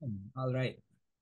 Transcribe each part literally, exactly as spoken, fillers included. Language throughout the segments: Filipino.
All right.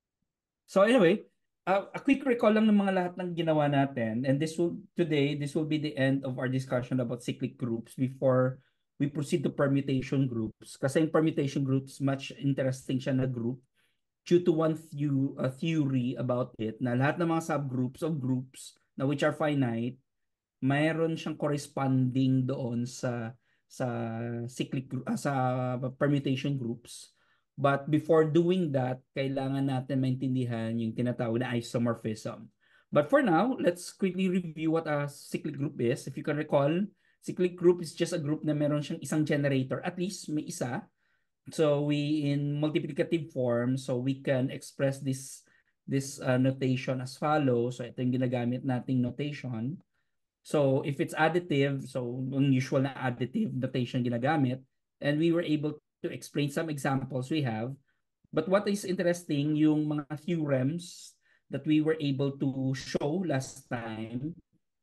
So anyway, uh, a quick recall lang ng mga lahat ng ginawa natin, and this will today this will be the end of our discussion about cyclic groups before we proceed to permutation groups. Kasi yung permutation groups, much interesting siya na group due to one few uh, theory about it na lahat ng mga subgroups of groups na which are finite, mayroon siyang corresponding doon sa sa cyclic group, uh, sa permutation groups. But before doing that, kailangan natin maintindihan yung tinatawag na isomorphism. But for now, let's quickly review what a cyclic group is. If you can recall, cyclic group is just a group na meron siyang isang generator. At least may isa. So we in multiplicative form, so we can express this this uh, notation as follows. So ito yung ginagamit nating notation. So if it's additive, so yung usual na additive notation ginagamit, and we were able to explain some examples we have. But what is interesting, yung mga theorems that we were able to show last time,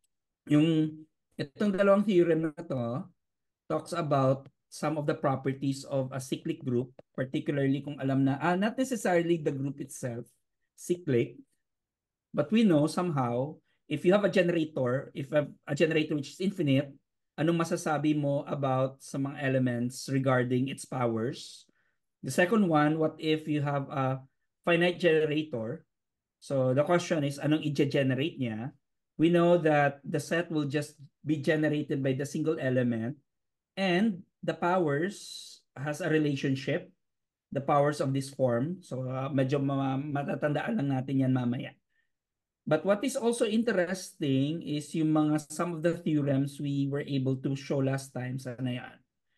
yung itong dalawang theorem na to talks about some of the properties of a cyclic group, particularly kung alam na, ah, not necessarily the group itself, cyclic, but we know somehow, if you have a generator, if you have a generator which is infinite, anong masasabi mo about sa mga elements regarding its powers? The second one, what if you have a finite generator? So the question is, anong i-generate niya? We know that the set will just be generated by the single element, and the powers has a relationship, the powers of this form. So uh, medyo matatandaan lang natin yan mamaya. But what is also interesting is yung mga some of the theorems we were able to show last time. Sana yan.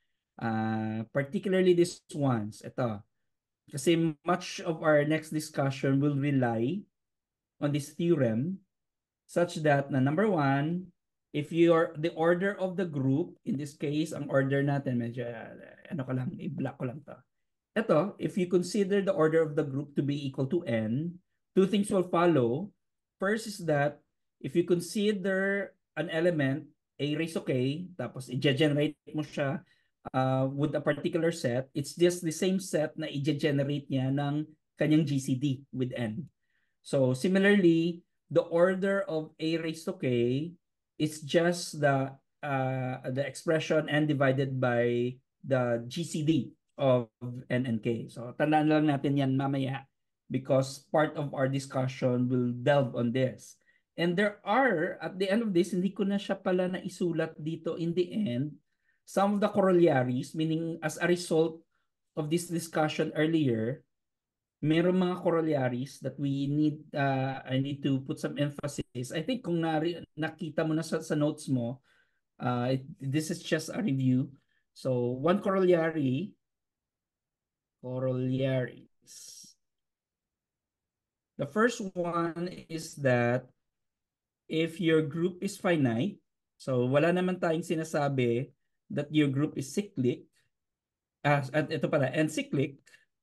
Uh, particularly these ones. Ito. Kasi much of our next discussion will rely on this theorem such that na number one, if you're the order of the group, in this case, ang order natin, medyo, ano ko lang, i-block ko lang to. Ito, if you consider the order of the group to be equal to n, two things will follow. First is that if you consider an element, a raised to k, tapos i-generate mo siya uh, with a particular set, it's just the same set na i-generate niya ng kanyang G C D with n. So similarly, the order of a raised to k is just the uh, the expression n divided by the G C D of N and K. So tandaan lang natin yan mamaya because part of our discussion will delve on this. And there are, at the end of this, hindi ko na siya pala na isulat dito in the end, some of the corollaries, meaning as a result of this discussion earlier, meron mga corollaries that we need, uh, I need to put some emphasis. I think kung na, nakita mo na sa, sa notes mo, uh, it, this is just a review. So one corollary, corollaries. The first one is that if your group is finite, so wala naman tayong sinasabi that your group is cyclic, ah, at ito pala, and cyclic,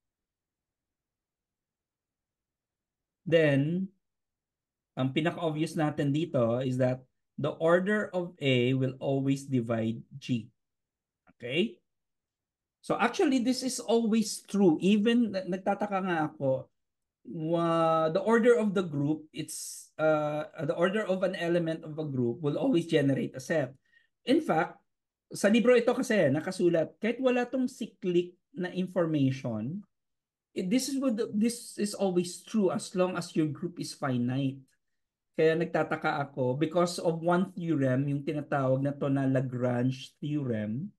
then ang pinaka-obvious natin dito is that the order of A will always divide G. Okay? So actually, this is always true. Even, nagtataka nga ako, uh, the order of the group, it's uh, the order of an element of a group will always generate a set. In fact, sa libro ito kasi nakasulat, kahit wala tong cyclic na information, it, this is what this is always true as long as your group is finite. Kaya nagtataka ako because of one theorem, yung tinatawag na to na Lagrange theorem.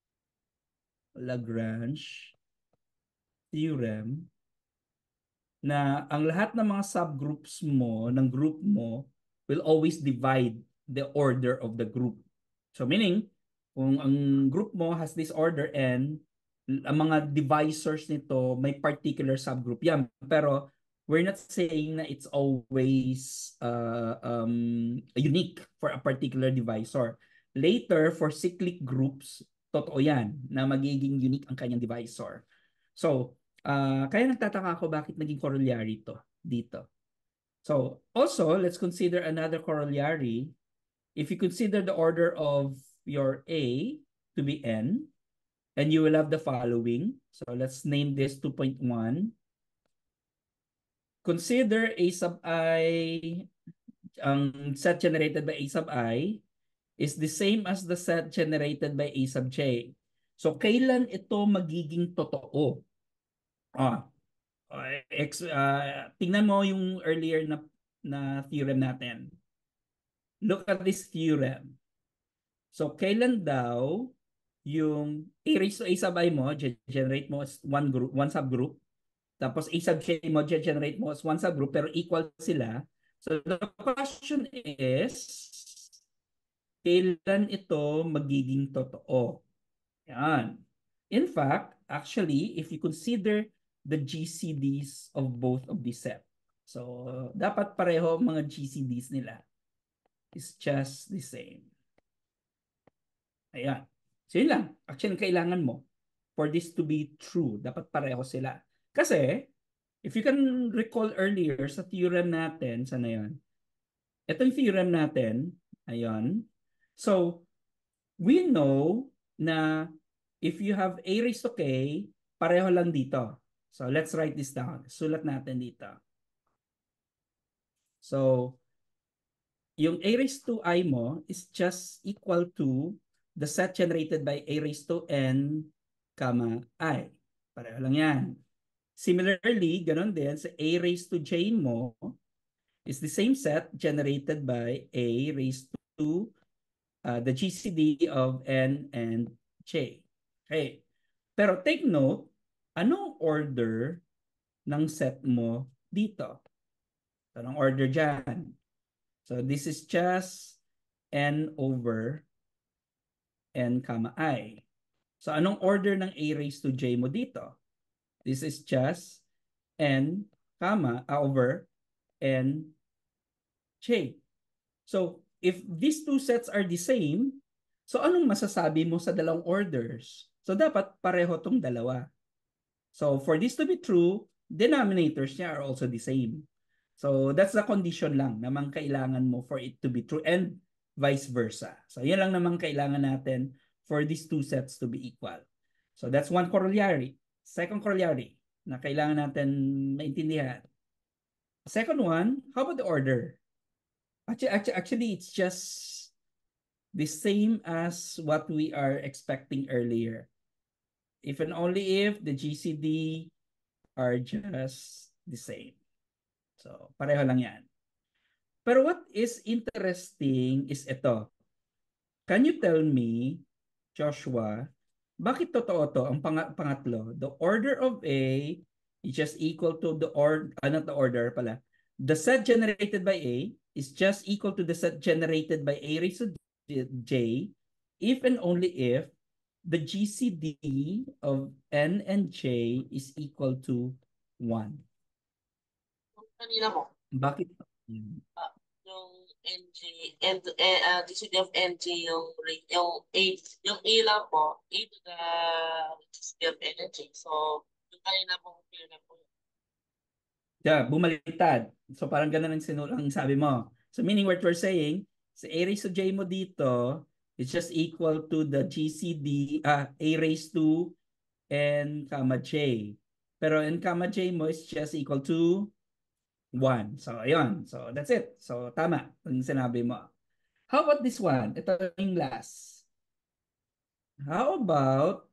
Lagrange theorem na ang lahat ng mga subgroups mo, ng group mo, will always divide the order of the group. So meaning, kung ang group mo has this order n, ang mga divisors nito may particular subgroup yan. Pero we're not saying na it's always uh, um, unique for a particular divisor. Later, for cyclic groups, totoo yan na magiging unique ang kanyang divisor. So, uh, kaya nagtataka ako bakit naging corollary to dito. So, also, let's consider another corollary. If you consider the order of your A to be n, and you will have the following. So let's name this two point one. consider A sub I, ang set generated by A sub I is the same as the set generated by A sub J. So, kailan ito magiging totoo? Ah, uh, ex, uh, tingnan mo yung earlier na, na theorem natin. Look at this theorem. So, kailan daw yung A raised to A sub I mo, generate mo as one group, one subgroup, tapos A sub J mo, generate mo as one subgroup, pero equal sila. So, the question is, kailan ito magiging totoo? Yan. In fact, actually, if you consider the G C Ds of both of these set, so dapat pareho mga G C Ds nila is just the same. Ayan. So yun lang. Actually, kailangan mo for this to be true. Dapat pareho sila. Kasi, if you can recall earlier sa theorem natin, sana yun? Itong theorem natin, ayan. So, we know na if you have A raised to K, pareho lang dito. So, let's write this down. Sulat natin dito. So, yung A raised to I mo is just equal to the set generated by A raised to N, comma, I. Pareho lang yan. Similarly, ganun din, sa A raised to J mo is the same set generated by A raised to uh, the G C D of N and J. Okay. Pero take note, anong order ng set mo dito? Anong order dyan? So this is just N over N comma I. So anong order ng A raised to J mo dito? This is just N comma over N J. So if these two sets are the same, so anong masasabi mo sa dalawang orders? So dapat pareho tong dalawa. So for this to be true, denominators niya are also the same. So that's the condition lang naman kailangan mo for it to be true and vice versa. So yan lang naman kailangan natin for these two sets to be equal. So that's one corollary. Second corollary na kailangan natin maintindihan. Second one, how about the order? Actually, actually, actually it's just the same as what we are expecting earlier. If and only if the G C D are just the same. So, pareho lang yan. Pero what is interesting is ito. Can you tell me, Joshua, bakit totoo to ang pang- pangatlo? The order of A is just equal to the order, uh, not the order pala. The set generated by A is just equal to the set generated by A raised to J if and only if the G C D of N and J is equal to one. Kanina mo, Bakit? ah, yung N G, and eh, uh, D C D of N G, yung rate, yung A, yung A lang po, A to the D C D of N and J. So, yung kanina pong feel na po. Yeah, bumaliktad. So parang ganun ang, sinu- ang sabi mo. So meaning what we're saying, sa A raised to J mo dito, it's just equal to the G C D, ah, A raised to N comma J. Pero N comma J mo is just equal to one. So ayun. So that's it. So tama ang sinabi mo. How about this one? Ito yung last. How about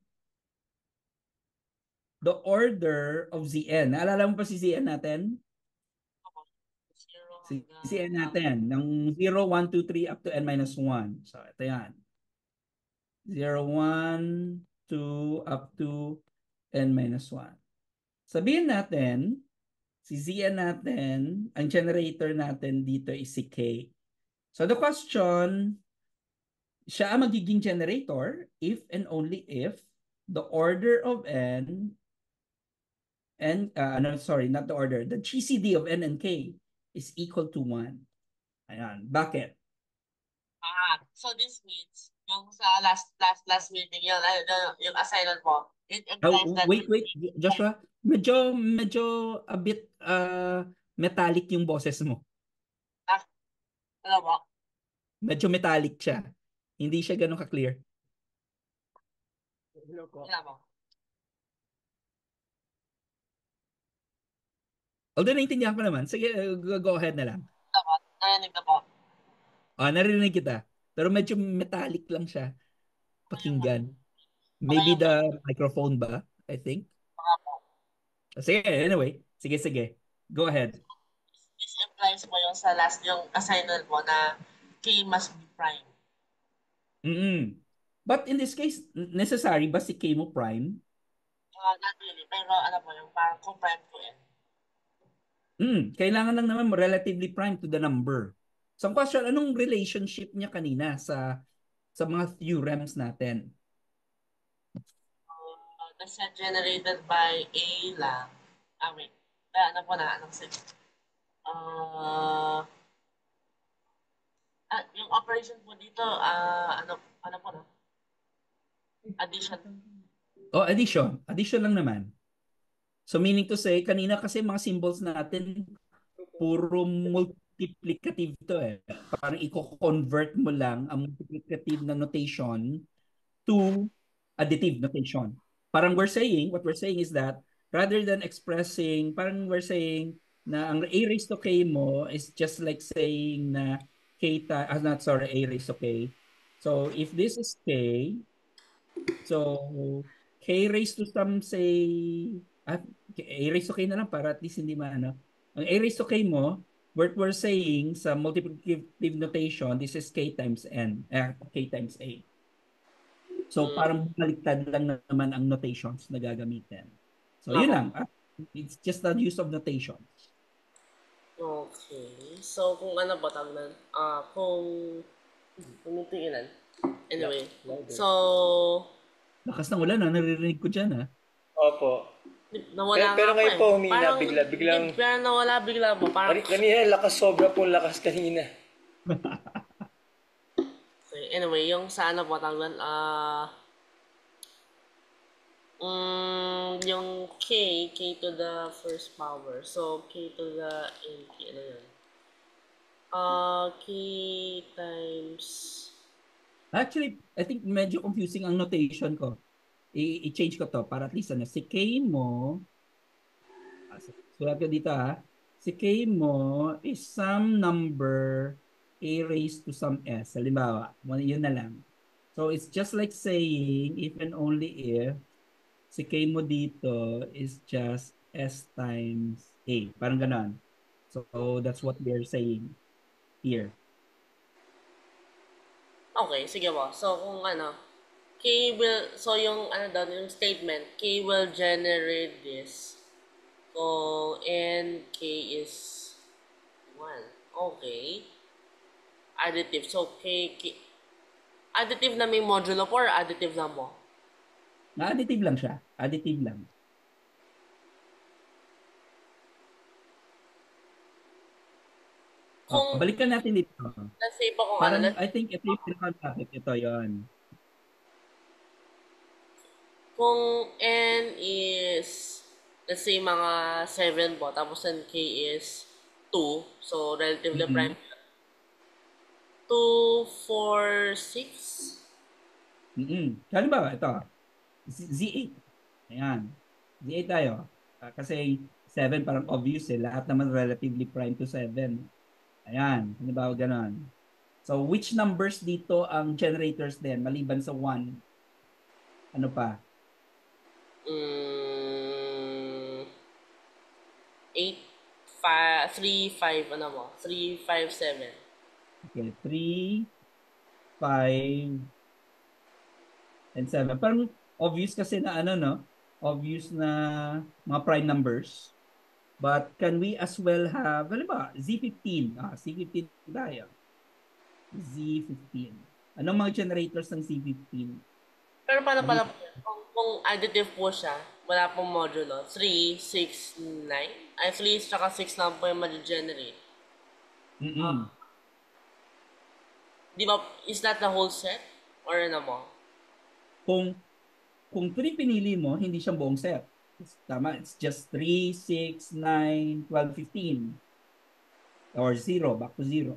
the order of Z N? Naalala mo pa si Z N natin? Zero Sisiyan hanggang, natin ng zero, one, two, three up to n minus one. So, ito yan. zero, one, two, up to n minus one. Sabihin natin, si Zn natin, ang generator natin dito is si K. So, the question, siya ang magiging generator if and only if the order of n and, uh, no, sorry, not the order, the G C D of n and K is equal to one. Ayan. Bakit? ah, so this means, yung sa last, last, last meeting, yung, uh, yung assignment mo, it implies Oh, that wait, wait, Joshua. Medyo, medyo a bit uh, metallic yung boses mo. ah, alam mo, Medyo metallic siya. Hindi siya ganun ka-clear. alam mo, Although naintindihan ko naman. Sige, uh, go go ahead na lang. Dapat, narinig na po. Ah, narinig kita. Pero medyo metallic lang siya Ano yung mga, pakinggan. ano Maybe yung the microphone ba? I think. mga po? Sige, anyway. Sige, sige. Go ahead. This implies po yung sa last yung assignment mo na K must be prime. Mm-mm. But in this case, necessary ba si K mo prime? Uh, not really, pero ano po yung parang kung prime to N. Mm, kailangan lang naman relatively prime to the number. So, ang question, anong relationship niya kanina sa sa mga theorems natin? Uh, the set generated by A lang. Ah, wait. Ah, ano po na, anong set? Uh, ah, yung operation po dito, ah, ano, ano po na? Addition. Oh, addition. Addition lang naman. So, meaning to say, kanina kasi mga symbols natin, puro multiplicative to eh. Parang i-convert mo lang ang multiplicative na notation to additive notation. Parang we're saying, what we're saying is that rather than expressing, parang we're saying na ang a raised to k mo is just like saying na k ta, ah, not sorry, a raised to k. So if this is k, so k raised to some say, ah, a raised to k na lang para at least hindi maano. Ang a raised to k mo, what we're saying sa multiplicative notation, this is k times n, eh, k times a. So Mm, parang baliktad lang naman ang notations na gagamitin. So nga yun po. lang. Ah, it's just the use of notations. Okay. So, kung ano ba tawag nun? Ah, kung, kung ito ilan? Anyway. So, Lakas ng ulan, ah, naririnig ko dyan. Ah. Opo. nawala Pero, nga pero po ngayon eh. po humina, Parang, bigla, biglang, hindi, parang nawala bigla po. Parang, Kani- kanina lakas, sobra po lakas kanina. okay. Anyway, yung sa ano po tawag nun? Ah, mm, yung K, K to the first power. So, K to the N, K, ano yun? Ah, K times, Actually, I think medyo confusing ang notation ko. I- I-change ko to para at least ano, si K mo, ah, sulat ko dito ha, si K mo is some number a raised to some s. Halimbawa, yun na lang. So it's just like saying if and only if si K mo dito is just S times A. Parang ganon. So that's what we're saying here. okay, sige po. So, kung ano, K will, so yung ano daw, yung statement, K will generate this. Kung N, K is one. Okay. Additive. So, K, K additive na may modulo po or additive na mo? Na additive lang siya. Additive lang. Oh, Kung, balikan natin dito. let's say po kung ano, Parang let's, I think ito yung pinaka-topic. Ito yon. kung N is, let's say mga seven po, tapos ang K is two, so relatively Mm-mm. prime. two, four, six? Mm-mm. Halimbawa, ito. Z- Z8. Ayan. Z eight tayo. Ah, kasi seven parang obvious eh. Lahat naman relatively prime to seven. Ayan. Halimbawa, ganon. So, which numbers dito ang generators din maliban sa one? Ano pa? Mm, eight, five, three, five, ano mo? three, five, seven. Okay, three, five, and seven. Parang obvious kasi na ano, no? Obvious na mga prime numbers. But can we as well have, ano ba? Z fifteen. Ah, Z fifteen tayo. Z fifteen. Anong mga generators ng Z fifteen? Pero paano pala Mali- po yun? Kung, kung additive po siya, wala pong modulo, three, six, nine? Ay, three, tsaka six lang po yung ma-generate. Mm-mm. Di ba, is that the whole set? Or ano mo? Kung kung three pinili mo, hindi siya buong set. Tama, it's just three, six, nine, twelve, fifteen. Or zero, back to zero.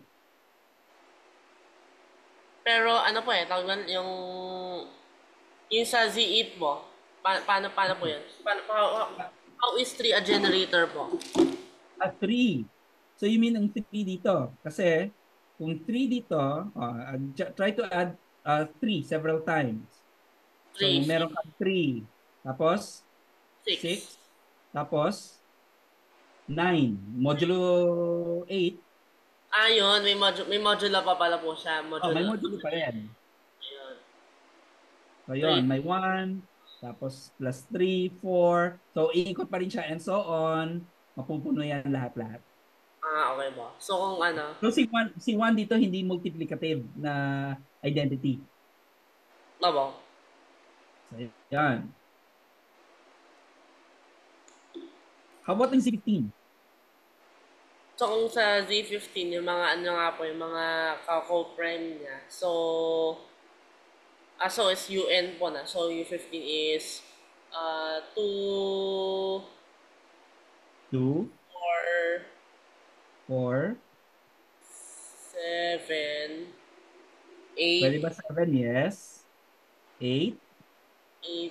Pero ano po eh, tawag doon, yung, yung sa Z eight mo, pa, paano, paano po yun? Paano, how, how, how is three a generator po? Ah, three. So you mean ang three dito? Kasi kung three dito, uh, try to add uh, three several times. So three, meron six, kang three. Tapos six. six. Tapos nine. Modulo eight. Ah, yun. May, modu- may modula pa pala po siya. Oh, may Modula. modulo pa rin. Ayun. So three. yun, may one. Tapos plus three, four. So iikot pa rin siya and so on. Mapupuno yan lahat-lahat. Ah, okay po. So, kung ano, So si one, si one dito hindi multiplicative na identity. Mabo. So yan. How about yung sixteen? So, kung sa Z fifteen, yung mga ano nga po, yung mga kako-prime niya. So, ah, so is U N po na. So, U fifteen is uh, two, two, four, four. seven, Pwede eight, ba seven? Yes. eight, eight,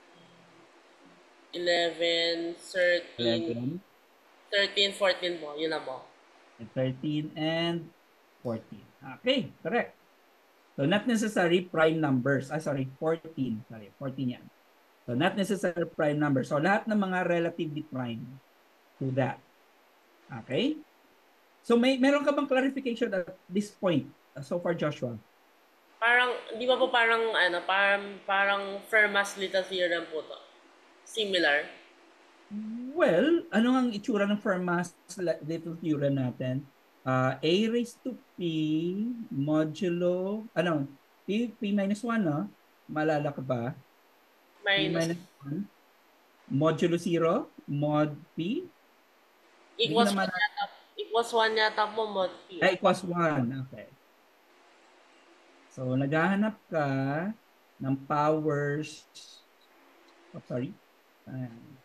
eleven, thirteen, eleven, thirteen, fourteen po. Yun na po. thirteen, and fourteen. Okay, correct. So not necessary prime numbers. Ah, sorry, fourteen. Sorry, fourteen yan. So not necessary prime numbers. So lahat ng mga relatively prime to that. Okay? So may meron ka bang clarification at this point uh, so far, Joshua? Parang, di ba po parang, ano, parang, parang Fermat's little theorem po to. Similar. Well, ano ang itsura ng Fermat's little theorem natin? Uh, A raised to P modulo, ano, P, P minus one, no? Malala ka ba? P Minus, minus one modulo zero, mod P. Hindi ko equals naman, one yata, equals one yata po mod P. ay, equals one. Okay. So, naghahanap ka ng powers, oh, sorry. Ayan.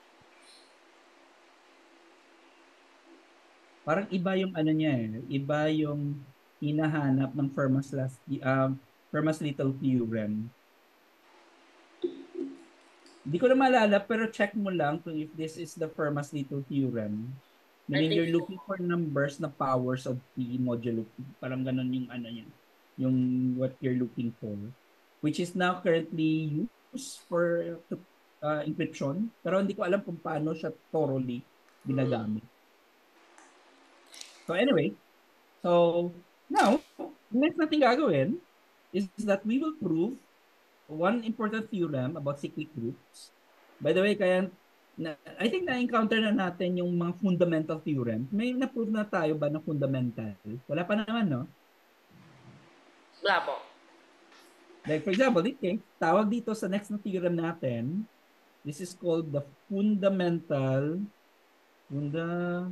Parang iba yung ano niya eh. Iba yung hinahanap ng Fermat's last um Fermat's little theorem. Hindi ko na maalala pero check mo lang kung if this is the Fermat's little theorem. I Meaning think you're so. looking for numbers na powers of P modulo P. Parang ganun yung ano niya. Yung what you're looking for. Which is now currently used for uh, encryption. Pero hindi ko alam kung paano siya thoroughly ginagamit. So anyway, so now, next natin gagawin is that we will prove one important theorem about cyclic groups. By the way, kaya na, I think na-encounter na natin yung mga fundamental theorem. May na-prove na tayo ba ng fundamental? Wala pa naman, no? Wala po. Like for example, this case, tawag dito sa next na theorem natin, this is called the fundamental fundamental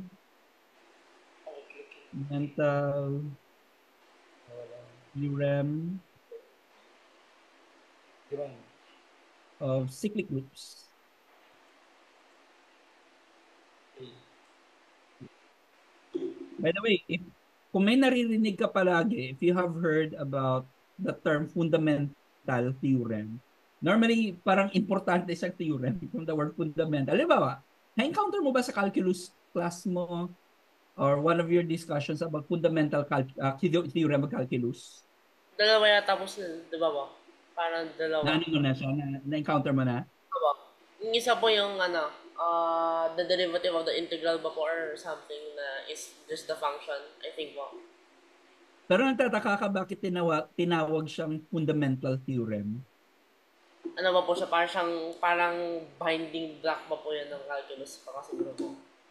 theorem of cyclic groups. By the way, if kung may naririnig ka palagi, if you have heard about the term fundamental theorem, normally parang importante siyang theorem from the word fundamental. Halimbawa, na-encounter mo ba sa calculus class mo or one of your discussions about fundamental cal- uh, theorem of calculus? Dalawa yata po sila, di ba po? Parang dalawa. Na ano mo na siya? Na, na-encounter mo na? Diba? Yung isa po yung ano, uh, the derivative of the integral ba po or something na is just the function, I think po. Pero nagtataka ka bakit tinawag, tinawag siyang fundamental theorem? Ano ba po siya, parang siyang, parang binding block ba po yan ng calculus pa kasi po.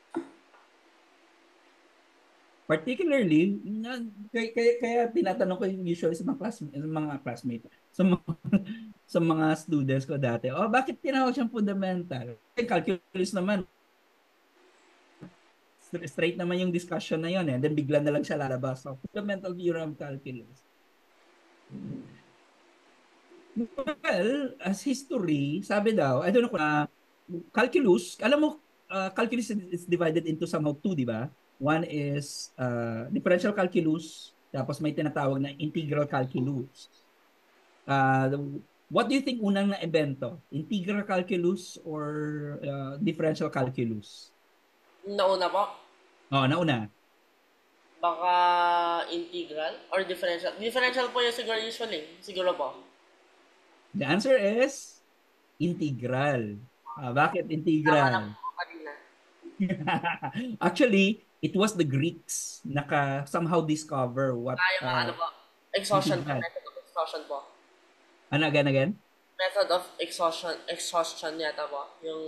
Particularly, na, kaya, kaya, kaya tinatanong ko yung usually sa mga classmates, sa mga classmates, sa mga, sa mga students ko dati, oh, bakit tinawag siyang fundamental? Calculus naman. Straight naman yung discussion na yun eh. Then bigla na lang siya lalabas. So, fundamental theorem of calculus. Well, as history, sabi daw, I don't know kung uh, calculus, alam mo, uh, calculus is divided into somehow two, di ba? One is uh, differential calculus, tapos may tinatawag na integral calculus. Uh, what do you think unang na-ebento? Integral calculus or uh, differential calculus? Nauna po, Oh, nauna. baka integral or differential. Differential po yung siguro usually. Siguro po. The answer is integral. Ah, bakit Tama na integral? po kanina. Actually, it was the Greeks naka somehow discover what Ah, yung mga ano uh, po. Exhaustion po. integral. Method of exhaustion po. Ano again again? Method of exhaustion. Exhaustion yata po. Yung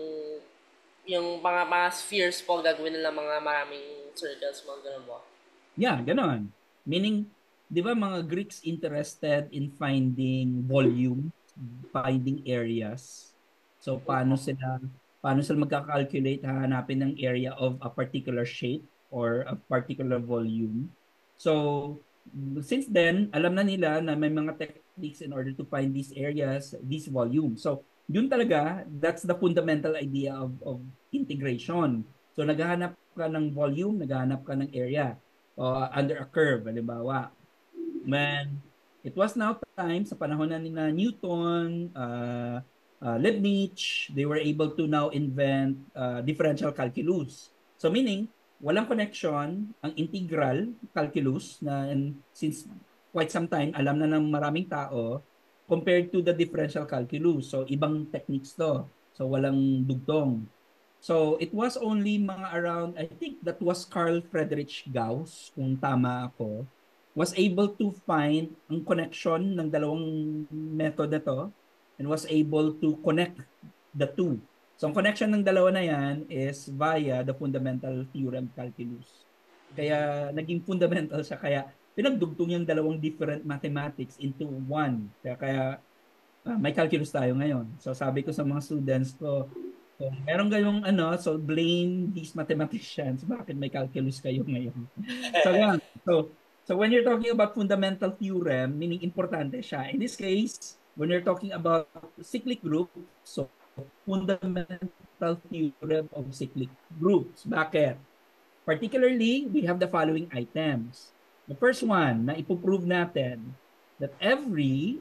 yung mga, mga spheres po gagawin nila mga maraming circles mga ganun po. Yeah, ganon. Meaning, di ba mga Greeks interested in finding volume, finding areas. So paano sila paano sila magka-calculate, hahanapin ng area of a particular shape or a particular volume. So since then, alam na nila na may mga techniques in order to find these areas, these volumes. So yun talaga, that's the fundamental idea of, of integration. So naghahanap ka ng volume, naghahanap ka ng area uh, under a curve, halimbawa. When it was now time sa panahon na ni na Newton, uh, uh, Leibniz, they were able to now invent uh, differential calculus. So meaning, walang connection ang integral calculus na and since quite some time alam na ng maraming tao compared to the differential calculus. So ibang techniques to. So walang dugtong. So it was only mga around, I think that was Carl Friedrich Gauss, kung tama ako, was able to find ang connection ng dalawang method na to and was able to connect the two. So ang connection ng dalawa na yan is via the fundamental theorem calculus. Kaya naging fundamental siya. Kaya pinagdugtong yung dalawang different mathematics into one. Kaya, kaya uh, may calculus tayo ngayon. So sabi ko sa mga students ko, kung meron kayong ano, so blame these mathematicians. Bakit may calculus kayo ngayon? So, yan. So, so when you're talking about fundamental theorem, meaning importante siya. In this case, when you're talking about cyclic group, so fundamental theorem of cyclic groups. Bakit? Particularly, we have the following items. The first one na ipoprove natin that every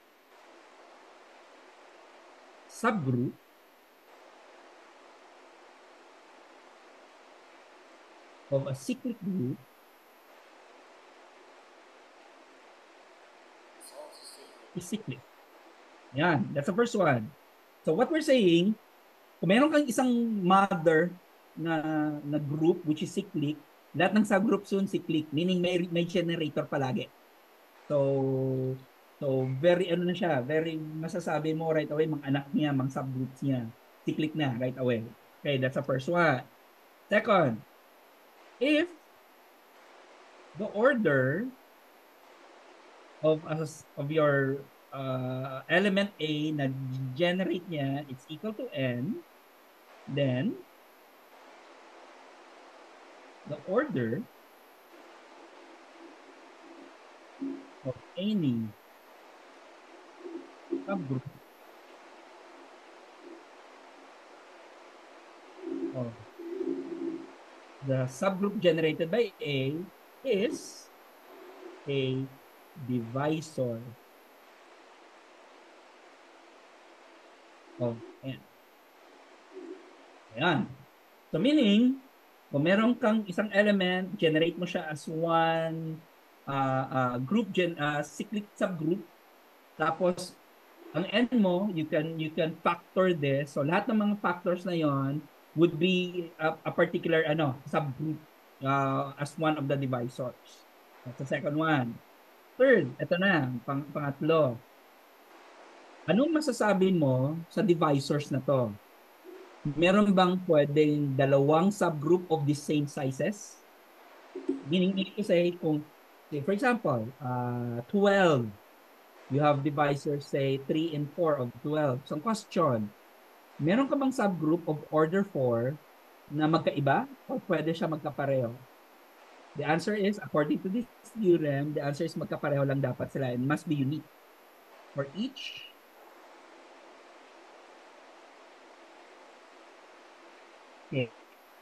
subgroup of a cyclic group is cyclic. Yan, that's the first one. So what we're saying, kung meron kang isang mother na, na group which is cyclic, lahat ng subgroups yun cyclic, meaning may, may generator palagi. So, so very ano na siya, very masasabi mo right away, mga anak niya, mga subgroups niya, cyclic na right away. Okay, that's the first one. Second, if the order of as of your uh, element A na generate niya it's equal to n, then the order of any subgroup of the subgroup generated by A is a divisor of n. Ayan. So meaning, kung meron kang isang element, generate mo siya as one uh, uh, group gen uh, cyclic subgroup, tapos ang n mo, you can you can factor this. So lahat ng mga factors na yon would be a, a particular ano subgroup uh, as one of the divisors. That's the second one. Third, ito na, pang pangatlo. Anong masasabi mo sa divisors na to? Meron bang pwedeng dalawang subgroup of the same sizes? Meaning, meaning to say, kung, say, for example, uh, twelve, you have divisors, say, three and four of twelve. So, question, meron ka bang subgroup of order four na magkaiba o pwede siya magkapareho? The answer is, according to this theorem, the answer is magkapareho lang dapat sila and must be unique for each A,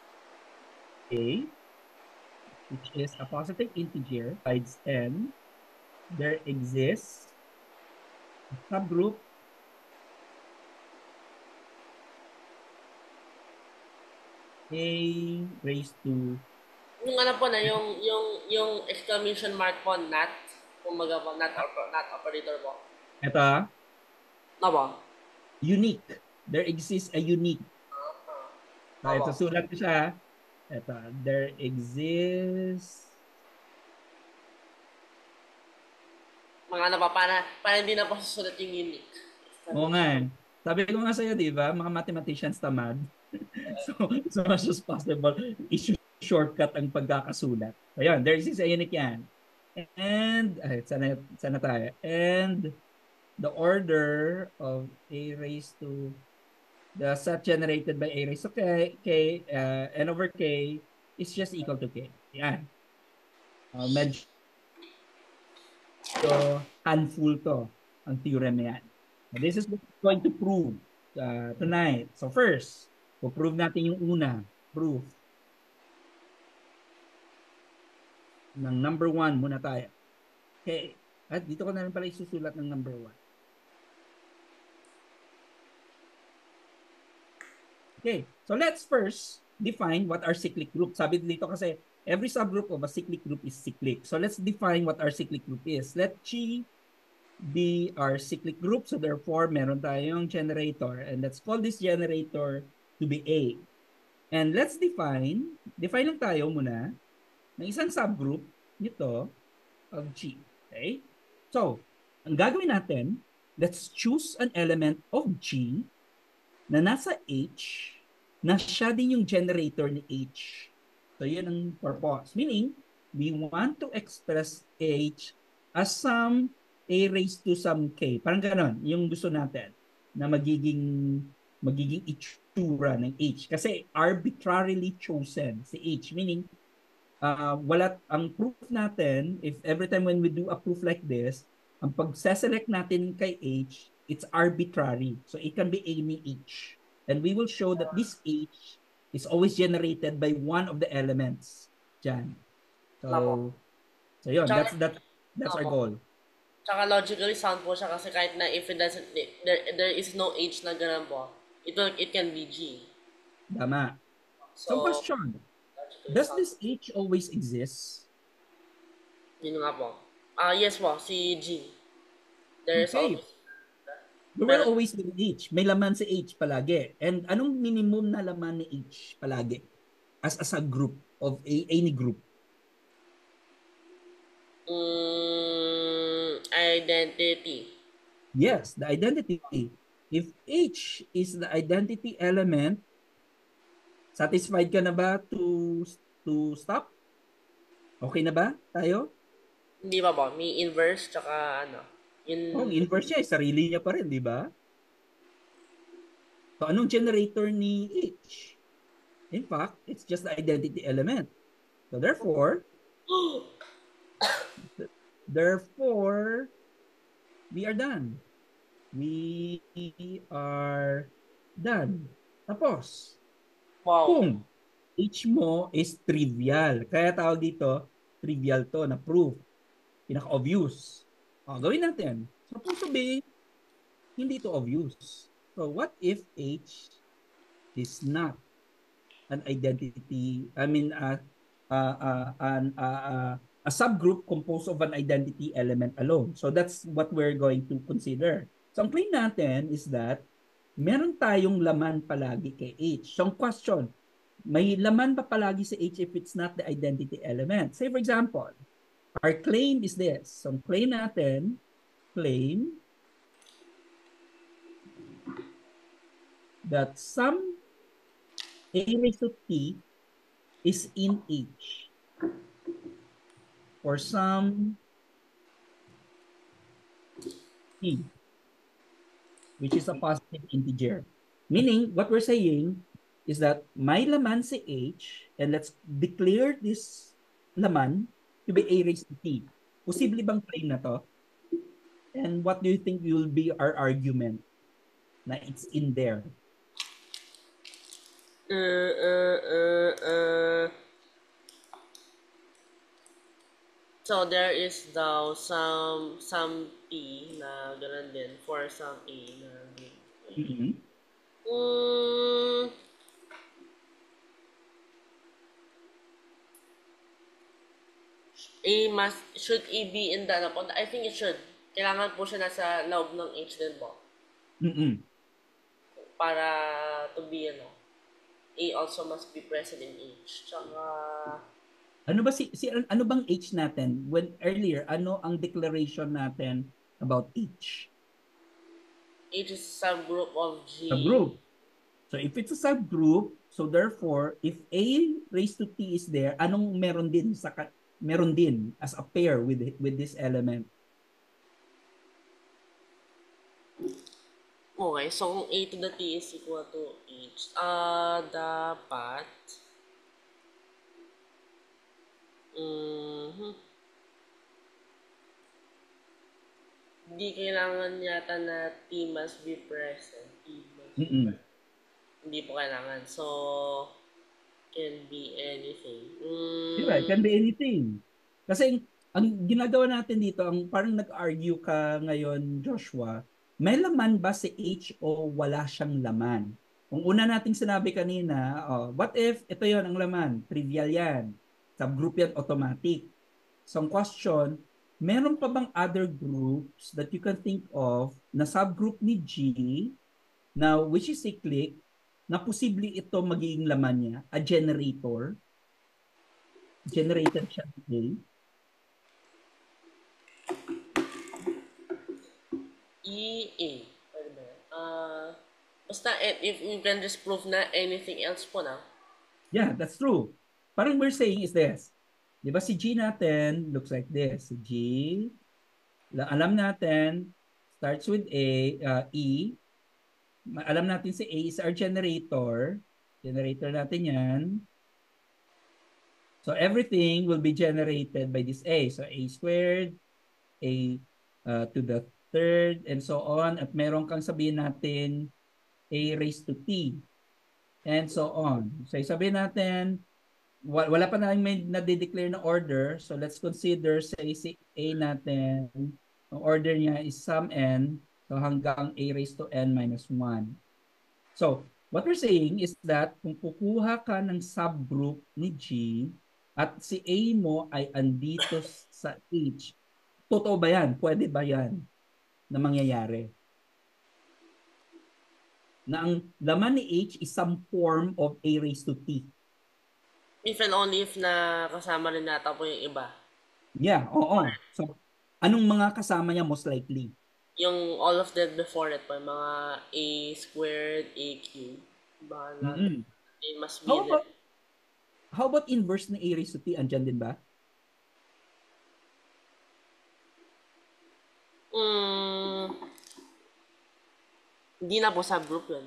A which is a positive integer, besides n, there exists a subgroup A raised to Yung ano po na, yung, yung, yung exclamation mark po, not. Kumaga po, not, oper- not operator po. ito, ah, Ano po? unique. There exists a unique. So, Ano ito, po? sulat ko siya. ah. Ito, there exists. Mga ano pa, para, para hindi na po susulat yung unique. Oo nga eh. Sabi ko nga sa'yo, di ba? Mga mathematicians tamad. So, as much as possible, issue-shortcut ang pagkakasulat. So, yun, there is a unique yan. And, ay, sana, sana tayo. And, the order of A raised to the set generated by A raised to K, K uh, N over K is just equal to K. Yan. Uh, medyo handful to ang theorem na yan. Now, this is what we're going to prove uh, tonight. So first, we'll prove natin yung una. Proof ng number one muna tayo. Okay. At dito ko na rin pala isusulat ng number one. Okay. So let's first define what are cyclic groups. Sabi dito kasi every subgroup of a cyclic group is cyclic. So let's define what our cyclic group is. Let G be our cyclic group. So therefore, meron tayong generator. And let's call this generator to be A. And let's define, define lang tayo muna ng isang subgroup nito of G. Okay? So, ang gagawin natin, let's choose an element of G na nasa H na siya din yung generator ni H. So, yun ang purpose. Meaning, we want to express H as some A raised to some K. Parang ganon, yung gusto natin na magiging magiging itsura ng H. Kasi arbitrarily chosen si H. Meaning, uh, wala, ang proof natin, if every time when we do a proof like this, ang pag-select natin kay H, it's arbitrary. So it can be any H. And we will show that this H is always generated by one of the elements dyan. So, so yun, that's, that, that's our goal. Tsaka logically sound po siya kasi kahit na if it doesn't, there, there is no H na ganun po, it, will, it can be G. Tama. So, So, question, does this H always exist? Yun nga po. Ah, yes po, si G. There is Okay. always, There will always be H. May laman si H palagi. And anong minimum na laman ni H palagi? As, as a group of a, any group. mm, identity. Yes, the identity. If H is the identity element, satisfied ka na ba to to stop? Okay na ba tayo? Hindi ba ba? May inverse tsaka ano. Yun, Oh, inverse niya, sarili niya pa rin, di ba? So anong generator ni H? In fact, it's just the identity element. So therefore, therefore, we are done. We are done. Tapos, wow. kung H mo is trivial, kaya tawag dito, trivial to na proof. Pinaka-obvious. O, gawin natin. Supposed to be, hindi to obvious. So, what if H is not an identity, I mean, uh, uh, uh, an, uh, uh, a subgroup composed of an identity element alone. So that's what we're going to consider. So ang claim natin is that meron tayong laman palagi kay H. So ang question, may laman ba palagi sa H if it's not the identity element? Say for example, our claim is this. So ang claim natin, claim that some A raised to T is in H for some T, which is a positive integer. Meaning, what we're saying is that may laman si H, and let's declare this laman to be A raised to T. Posible bang claim na to? And what do you think will be our argument na it's in there? Uh, uh, uh, uh. So there is daw some some P na ganun din for some A na Mm-hmm. mm, A must, should A be in the, ano po? I think it should. Kailangan po siya nasa loob ng H din po. Mm-mm. Para to be, ano, A also must be present in H. Tsaka, Ano ba si, si ano bang H natin? When earlier, ano ang declaration natin about H? H is subgroup of G. Subgroup. So if it's a subgroup, so therefore, if A raised to T is there, anong meron din sa meron din as a pair with with this element? Okay, so kung A to the T is equal to H, ah, uh, dapat, mm-hmm. Hindi kailangan yata na T must be present. T must be Mm-mm. present. Hindi po kailangan. So, can be anything. Mm. Diba? It can be anything. Kasi ang ginagawa natin dito, ang parang nag-argue ka ngayon, Joshua, may laman ba si H o wala siyang laman? Kung una nating sinabi kanina, oh, what if ito yon ang laman? Trivial yan. Subgroup yan, automatic. So ang question, meron pa bang other groups that you can think of na subgroup ni G, na which is cyclic, na posible ito magiging laman niya, a generator, generated siya today? E A. Pwede ba yan? Uh, basta, if you can just prove na anything else po na. Yeah, that's true. Parang we're saying is this. Di ba si G natin looks like this. Si G, alam natin, starts with A, uh, E. Alam natin si A is our generator. Generator natin yan. So everything will be generated by this A. So A squared, A uh, to the third, and so on. At meron kang sabihin natin A raised to T. And so on. So sabihin natin, wala pa na may na-declare na order. So let's consider, say, si A natin, ang order niya is sum n. So hanggang A raised to n minus one. So what we're saying is that kung kukuha ka ng subgroup ni G at si A mo ay andito sa H, totoo ba yan? Pwede ba yan na mangyayari? Na ang laman ni H is some form of A raised to T. If and only if na kasama rin nata po yung iba. Yeah, oo. So, anong mga kasama niya most likely? Yung all of that before it po, mga A squared, A cubed. Baka natin. Mm-hmm. It must be how there. about, how about inverse ni A raised to T? Andyan din ba? Mm, hindi na po subgroup yun.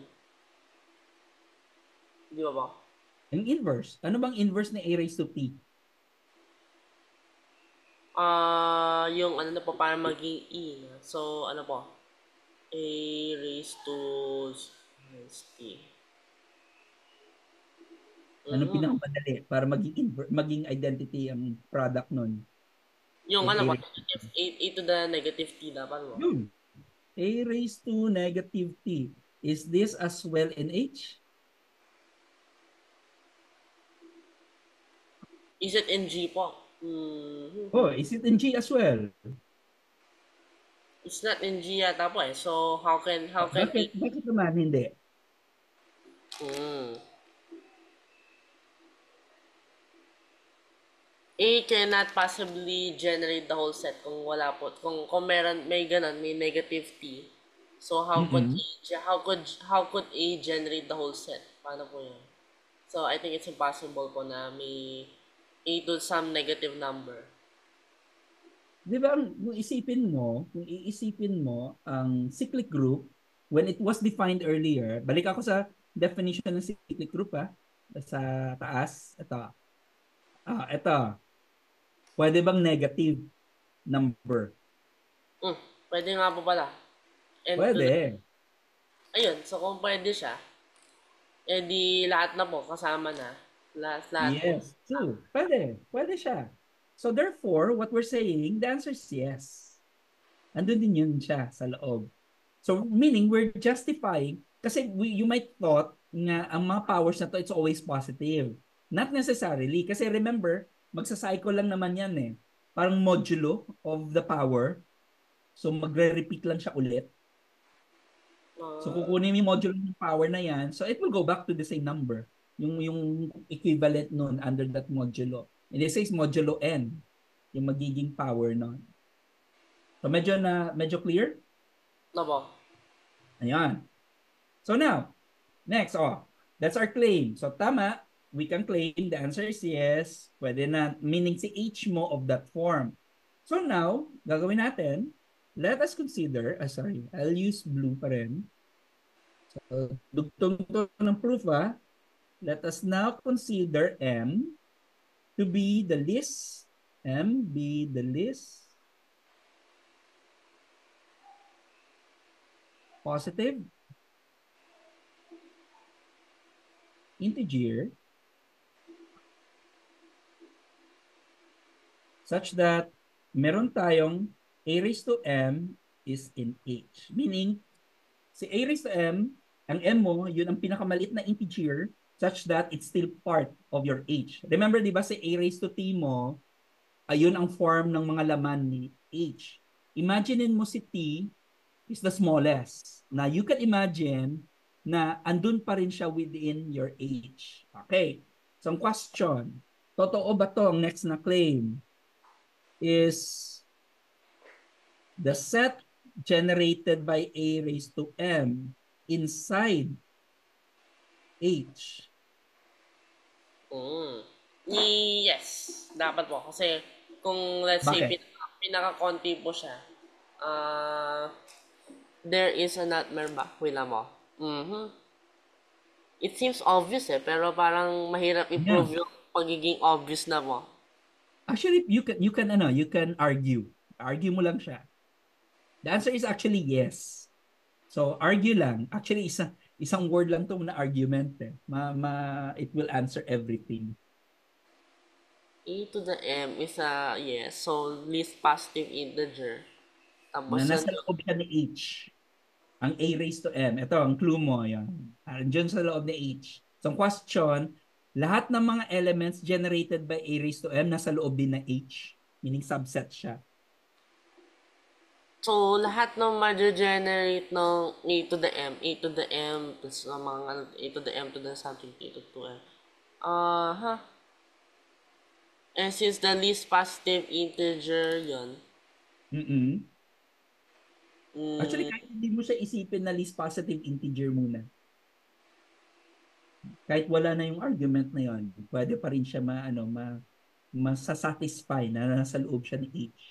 Di ba ba? Yung inverse. Ano bang inverse ni A raised to T? Ah, uh, yung ano na po para maging E. So, ano po? A raised to T. Ano Mm-hmm. pinakamadali para maging inver- maging identity ang product nun? Yung With ano A po, raised to negative A, A to the negative T dapat mo. Yun. A raised to negative T. Is this as well in H? Is it in G po? Mm-hmm. Oh, is it in G as well? It's not in G yata po eh. So, how can, how can Bakit, it... bakit naman hindi? Mm. A cannot possibly generate the whole set kung wala po. Kung, kung meron, may ganun, may negative T. So, how Mm-hmm. could A, how could, how could A generate the whole set? Paano po yun? So, I think it's impossible po na may A to some negative number. Di ba, kung isipin mo, kung iisipin mo ang cyclic group, when it was defined earlier, balik ako sa definition ng cyclic group, ha? Sa taas, ito. Ah, ito. Pwede bang negative number? Mm, pwede nga po pala. And Pwede. To, ayun, so kung pwede siya, eh di lahat na po, kasama na. Lahat, lahat Yes, po. true. Pwede. Pwede siya. So therefore, what we're saying, the answer is yes. Andun din yun siya sa loob. So meaning, we're justifying, kasi we, you might thought nga ang mga powers na to, it's always positive. Not necessarily. Kasi remember, magsa-cycle lang naman yan eh. Parang modulo of the power. So magre-repeat lang siya ulit. So kukunin mo yung modulo ng power na yan. So it will go back to the same number. Yung, yung equivalent nun under that modulo. In this case, modulo n. Yung magiging power nun. So medyo na medyo clear? No po. Ayan. So now, next, oh, that's our claim. So tama, we can claim the answer is yes. Pwede na, meaning si H mo of that form. So now, gagawin natin, let us consider, ah, sorry, I'll use blue pa rin. So, dugtong to ng proof, ah. Let us now consider M to be the least, M be the least positive integer such that meron tayong a raised to m is in H. Meaning, si a raised to m, ang m mo, yun ang pinakamalit na integer such that it's still part of your H. Remember, di ba, si a raised to t mo, ayun ang form ng mga laman ni H. Imaginein mo si t is the smallest. Na you can imagine na andun pa rin siya within your H. Okay. So, ang question, totoo ba to ang next na claim? Is the set generated by A raised to M inside H? Mm. Yes. Dapat po. Kasi kung let's say Bakit? pinaka, pinaka-konti po siya, ah there is a nightmare ba? Wala mo. Mm-hmm. It seems obvious eh, pero parang mahirap i-prove Yeah. yung pagiging obvious na mo. Actually, you can, you can, ano, you can argue. Argue mo lang siya. The answer is actually yes. So, argue lang. Actually, isa, isang word lang to na argument eh. Ma, ma, it will answer everything. A to the M is a, yes, so least positive integer. Tapos Na yan nasa loob siya ni H. Ang A raised to M. Ito, ang clue mo. Yan. Andiyan sa loob ni H. So, ang question, lahat ng mga elements generated by A raised to M nasa loob din na H. Meaning subset siya. So, lahat ng ma-generate ng A to the M, A to the M, plus ng mga ano, A to the M to the something, A to two M. Ah, huh. And since the least positive integer yun, Mm-mm. mm, Actually, kahit hindi mo siya isipin na least positive integer muna. Kahit wala na yung argument na yon, pwede pa rin siya ma, ano, ma, masasatisfy na nasa loob siya ni H.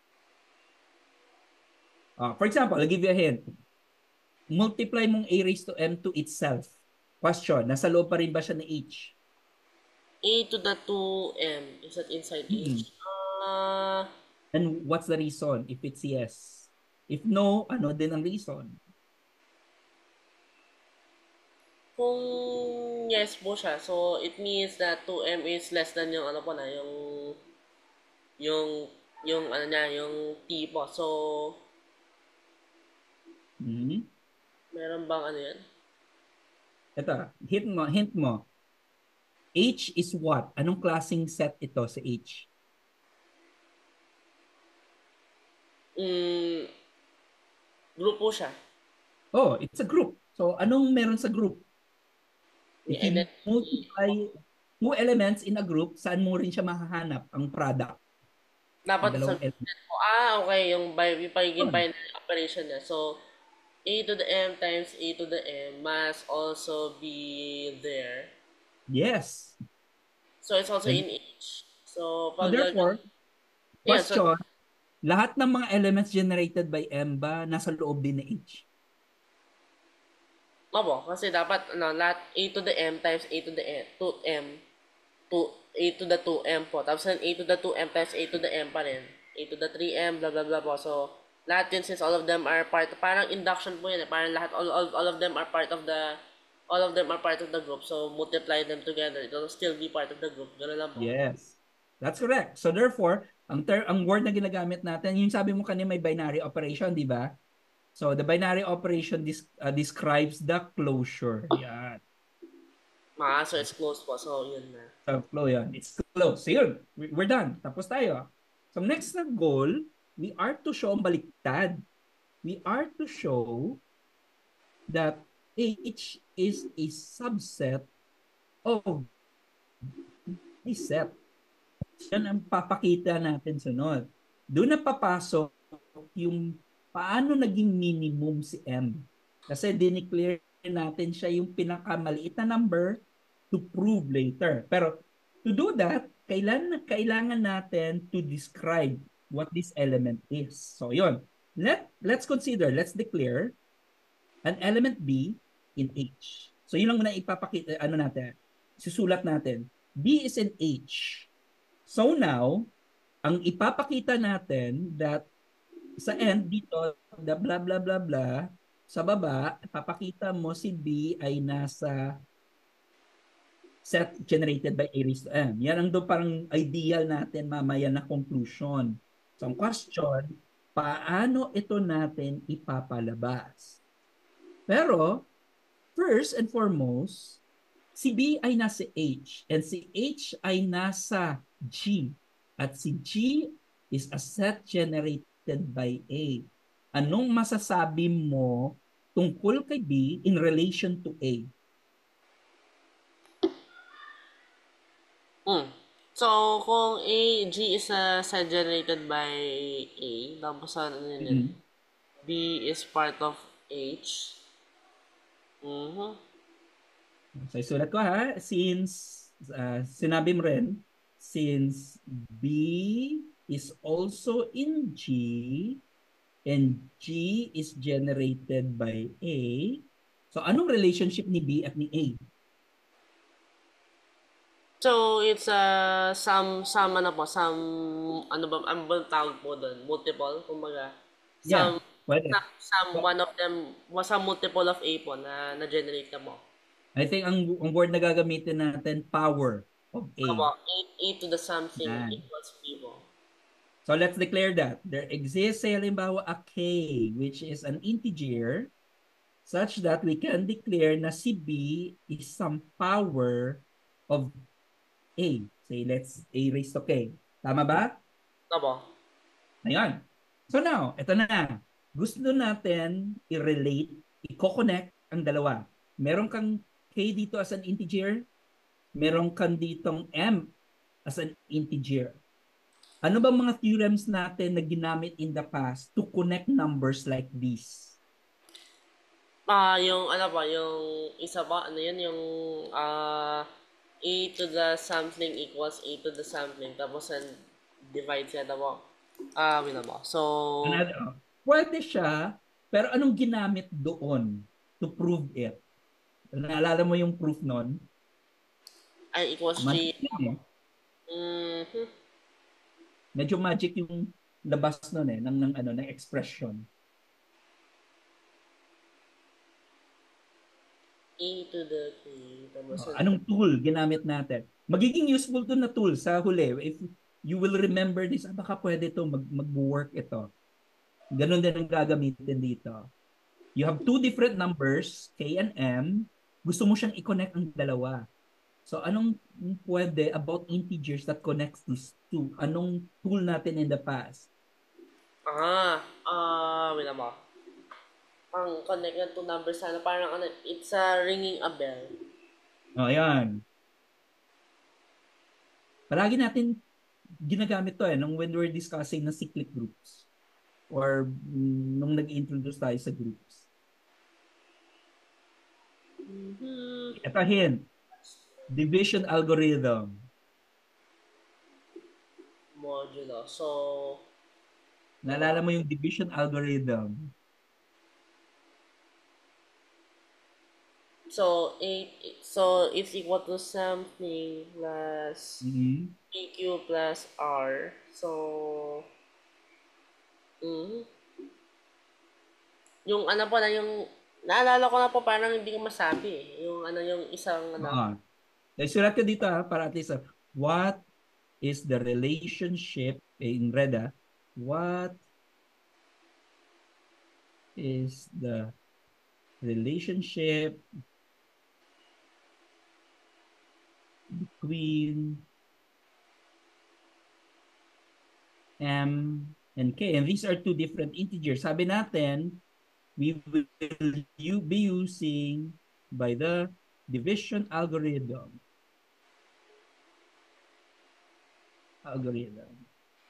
Uh, for example, I'll give you a hint. Multiply mong A raised to M to itself. Question, nasa loob pa rin ba siya ni H? A to the two M, is that inside Mm-hmm. H? Ah, And what's the reason if it's yes? If no, ano din ang reason? kung yes po siya, so it means that two M is less than yung ano po na, yung yung yung ano niya, yung T po. So, Mm-hmm. meron bang ano yan? Ito, hint mo, hint mo. H is what? Anong klaseng set ito sa H? Mm, group po siya. Oh, it's a group. So, anong meron sa group? If May you identity. multiply two elements in a group, saan mo rin siya mahahanap ang product? Dapat Ang sa dalawang element. po. Ah, okay. Yung, by, yung pagiging Yun. binary operation niya. So, A to the M times A to the M must also be there. Yes. So, it's also And, in H. So, so pag therefore, yeah, so, question, lahat ng mga elements generated by M ba nasa loob din ng H? Opo, kasi dapat ano, lahat A to the M times A to the M, two M, to A to the two M po. Tapos A to the two M times A to the M pa rin. A to the three M, blah blah blah po. So, lahat yun since all of them are part, parang induction po yun eh. Parang lahat, all, all, all of them are part of the, all of them are part of the group. So, multiply them together. It will still be part of the group. Ganun lang po. Yes. That's correct. So therefore, ang ter ang word na ginagamit natin, yung sabi mo kanina may binary operation, di ba? So the binary operation dis uh, describes the closure. Yan. Ah, so it's closed po. So, yun na. So flow yan. It's closed close. So yun, we- we're done. Tapos tayo. So next na goal, we are to show ang baliktad. We are to show that H is a subset of a set. Yan ang papakita natin sunod. Doon na papasok yung paano naging minimum si M. Kasi dineclare natin siya yung pinakamaliit na number to prove later. Pero to do that, kailangan, kailangan natin to describe what this element is. So yun, Let, let's consider, let's declare an element B in H. So yun lang muna ipapakita, ano natin, susulat natin. B is in H. So now, ang ipapakita natin that sa end dito, the blah blah blah blah, sa baba, papakita mo si B ay nasa set generated by A raised to M. Yan ang do parang ideal natin mamaya na conclusion. So ang question, paano ito natin ipapalabas? Pero, first and foremost, si B ay nasa H and si H ay nasa G. At si G is a set generated by A. Anong masasabi mo tungkol kay B in relation to A? Hmm. So, kung A, G is uh, set generated by A, tapos ano yun yun, Mm-hmm. B is part of H. Mhm. So, isulat ko ha, since uh, sinabi mo rin, since B is also in G and G is generated by A, so anong relationship ni B at ni A? So, it's a uh, some, some ano po, some, ano ba, ano ba tawag po doon? Multiple, kumbaga. Yeah, Some, pwede. some, some one of them, some multiple of A po na na-generate na mo. I think ang, ang word na gagamitin natin, power of A. Opo, A, A to the something Yan. equals B po. So let's declare that. There exists, say, halimbawa, a K, which is an integer, such that we can declare na si B is some power of A. Say, let's A raised to K. Tama ba? Opo. Ayan. So now, ito na. Gusto natin i-relate, i-connect ang dalawa. Meron kang K dito as an integer, meron kang ditong M as an integer. Ano ba mga theorems natin na ginamit in the past to connect numbers like this? Ah, yung ano pa, yung isa pa, ano yun, yung ah A to the something equals A to the something, tapos and divide siya, tapos, ah, wait na mo. So, Another, oh, pwede siya, pero anong ginamit doon to prove it? Naalala mo yung proof nun? I equals G. Magic yun eh. Mm-hmm. Medyo magic yung labas nun eh, ng, ng, ano, ng expression. A to the K, tapos, Oh, anong tool ginamit natin? Magiging useful to na tool sa huli. If you will remember this, ah, baka pwede to mag, mag-work ito. Ganon din ang gagamitin dito. You have two different numbers, K and M. Gusto mo siyang i-connect ang dalawa. So anong pwede about integers that connects these two? Anong tool natin in the past? ah, ah, wait na mo. Ang connect ng two numbers sana, parang ano, it's a ringing a bell. O, oh, ayan. Palagi natin ginagamit to eh nung when we're discussing na cyclic groups or mm, nung nag-introduce tayo sa groups. Mm-hmm. Ito hint. Division algorithm. Modulo. So, Naalala mo yung division algorithm? So, eight, so it's equal to something plus Mm-hmm. P Q plus R. So, mm, yung ano po na yung, naalala ko na po parang hindi ko masabi eh. Yung ano yung isang ano. Uh-huh. Sulat ko dito ha, para at least, uh, what is the relationship in red ah, what is the relationship between m, and k. And these are two different integers. Sabi natin, we will you be using by the division algorithm. Algorithm.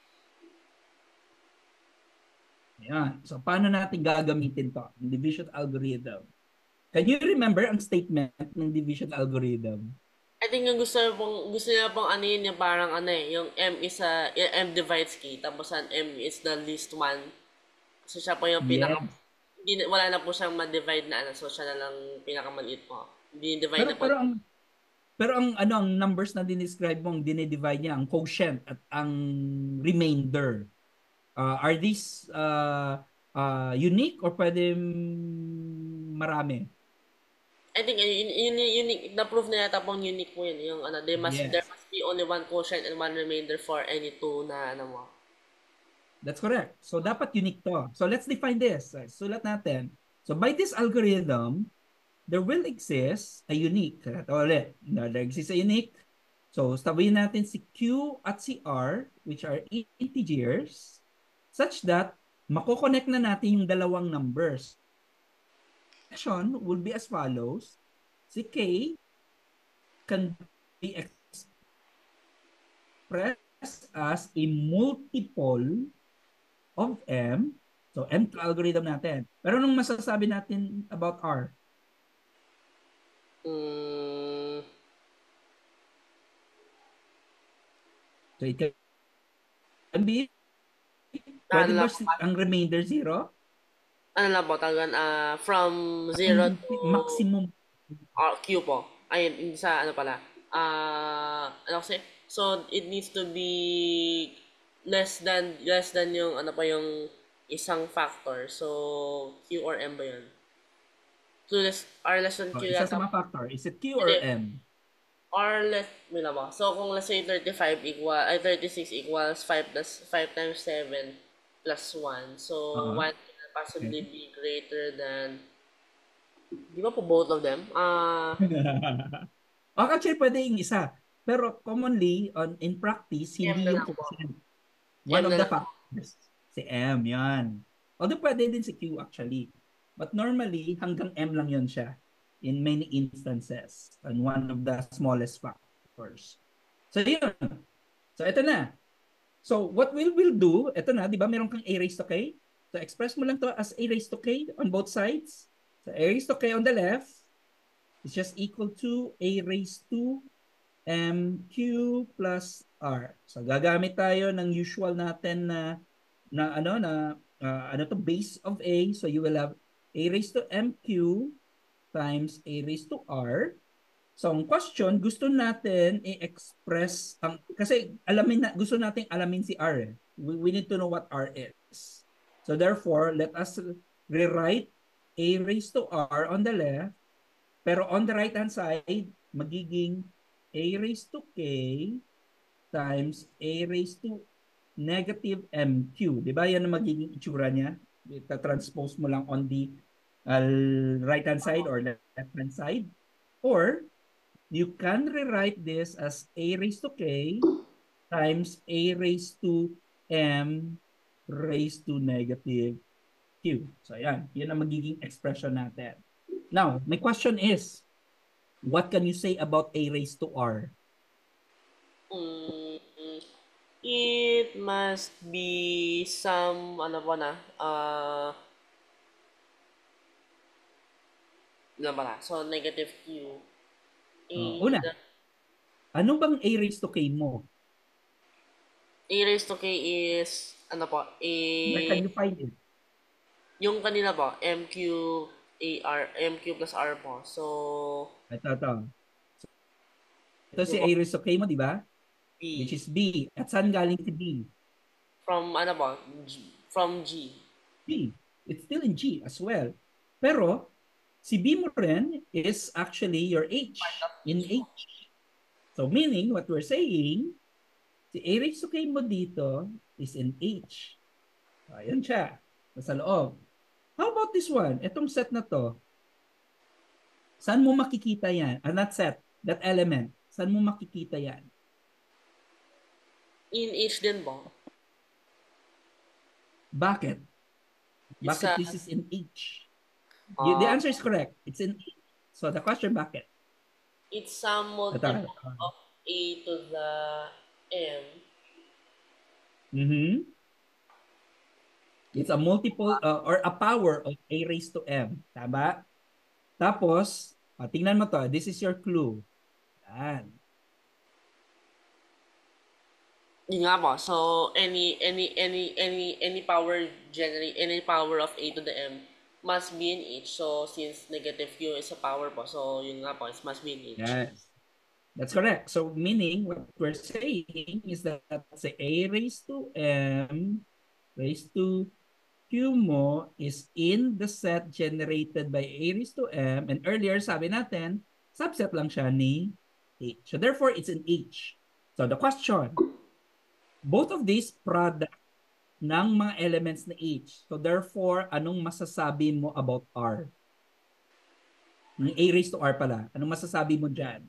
Ayan. So, paano natin gagamitin to? Division algorithm. Can you remember ang statement ng division algorithm? I think yung gusto niya pong, gusto niya pong ano yun, yung parang ano eh, yung M is a, yung M divides K, tapos ang M is the least one. So siya po yung pinaka, Yes. hindi, wala na po siyang ma-divide na ano, so siya na lang pinakamaliit po. Hindi divide Pero na po. pero ang pero ang ano ang numbers na dinescribe mo, ang dinidivide niya, ang quotient at ang remainder. Uh, are these uh, uh, unique or pwede marami? I think yun, yun, yun, unique, na-prove na yata pong unique po yun. Yung ano, there must, Yes. there must be only one quotient and one remainder for any two na ano mo. That's correct. So dapat unique to. So let's define this. Sulat natin. So by this algorithm, there will exist a unique. Ito ulit. There exists a unique. So sabihin natin si Q at si R, which are integers, such that mako-connect na natin yung dalawang numbers. Action will be as follows. Si K can be expressed as a multiple of M. So, M algorithm natin. Pero anong masasabi natin about R? Mm, So, it can be, ano pwede ba lang po, si- ang remainder zero? ano lang po, tagan, ah, from zero Ang to maximum. uh, Q po. Ayun, yung sa ano pala. Ah, ano kasi? So, it needs to be less than, less than yung, ano pa yung isang factor. So, Q or M ba yun? So, less, R less than Oh, Q isa sa yata. mga factor. Is it Q or Hindi. M? R less, may ba? So, kung let's say thirty-five equal, ay thirty-six equals five plus, five times seven plus one. So, Uh-huh. one can possibly Okay. be greater than, di ba po both of them? Ah, Oh, actually, pwede yung isa. Pero commonly, on, in practice, M hindi na yung lang po. quotient. One M of na the lang po. factors. Si M, yan. Although pwede din si Q actually. But normally, hanggang M lang yun siya in many instances. And one of the smallest factors. So, yun. So, ito na. So, what we will do, ito na, di ba, meron kang A raised to K? So, express mo lang to as A raised to K on both sides. So, A raised to K on the left is just equal to A raised to M Q plus R. So gagamit tayo ng usual natin na na ano na uh, ano to base of A. So you will have A raised to M Q times A raised to R. So ang question, gusto natin i-express ang kasi alamin na gusto nating alamin si R. Eh. We, we need to know what R is. So therefore, let us rewrite A raised to R on the left. Pero on the right hand side, magiging A raised to K times A raised to negative M Q. Di ba yan ang magiging itsura niya? Ita-transpose mo lang on the uh, right hand side or left hand side. Or you can rewrite this as A raised to K times A raised to M raised to negative Q. So yan, yan ang magiging expression natin. Now, my question is, what can you say about A raised to R? Mm, it must be some, ano po na, ah, ano ba na? So, negative Q. A, Uh, una, the, ano bang A raised to K mo? A raised to K is, ano po, A, Where can you find it? yung kanina po, M Q, A R, M Q plus R po. So, Ito, ito. Ito si yung A po, raised to K mo, di ba? Which B. is B. At saan galing si B? From, ano po, G, from G. B. It's still in G as well. Pero, si B mo rin is actually your H. In H. So, meaning, what we're saying, si A raised to K mo dito is in H. Ayan siya. Nasa loob. How about this one? Itong set na to. Saan mo makikita yan? Ah, not set. That element. Saan mo makikita yan? In H din po. Bakit? It's Bakit a, this is in H? You, the uh, answer is correct. It's in H. So the question, bakit? it's some Ito. multiple of A to the M. Mm-hmm. It's a multiple uh, or a power of A raised to M. Tama? Tapos, uh, tingnan mo to. This is your clue. Yan. Yun nga po. So, any, any, any, any, any power generate, any power of A to the M must be in H. So, since negative Q is a power po, so yun nga po, it must be in H. Yes. That's correct. So meaning what we're saying is that say A raised to M raised to Q mo is in the set generated by A raised to M, and earlier sabi natin, subset lang siya ni H. So therefore, it's in H. So the question, both of these product ng mga elements na H. So therefore, anong masasabi mo about R? Ng A raised to R pala. Anong masasabi mo dyan?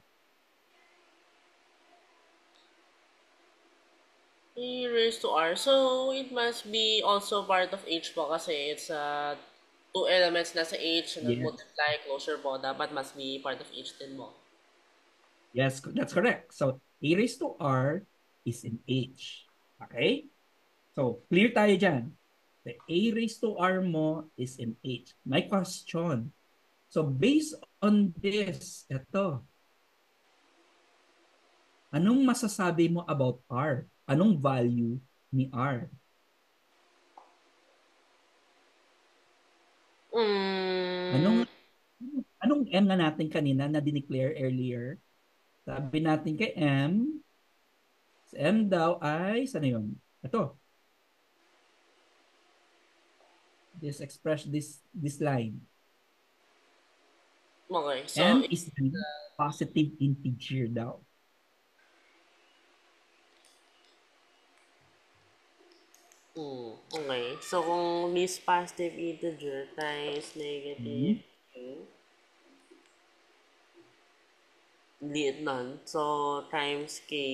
A raised to R. So, it must be also part of H po kasi it's uh, two elements na sa H na Yes. multiply closure po. Dapat must be part of H din mo. Yes, that's correct. So, A raised to R is in H. Okay? So, clear tayo dyan. The A raised to R mo is in H. My question. So, based on this, ito. Anong masasabi mo about R? Anong value ni R? Anong Mm, anong M na natin kanina na dineclare earlier? Sabi natin kay M, si M daw ay, sana yun? Ito. This express this this line. okay. So, M it- is the positive integer daw. mm, okay. So, kung this positive integer times negative Hmm. Q, liit nun. So, times K.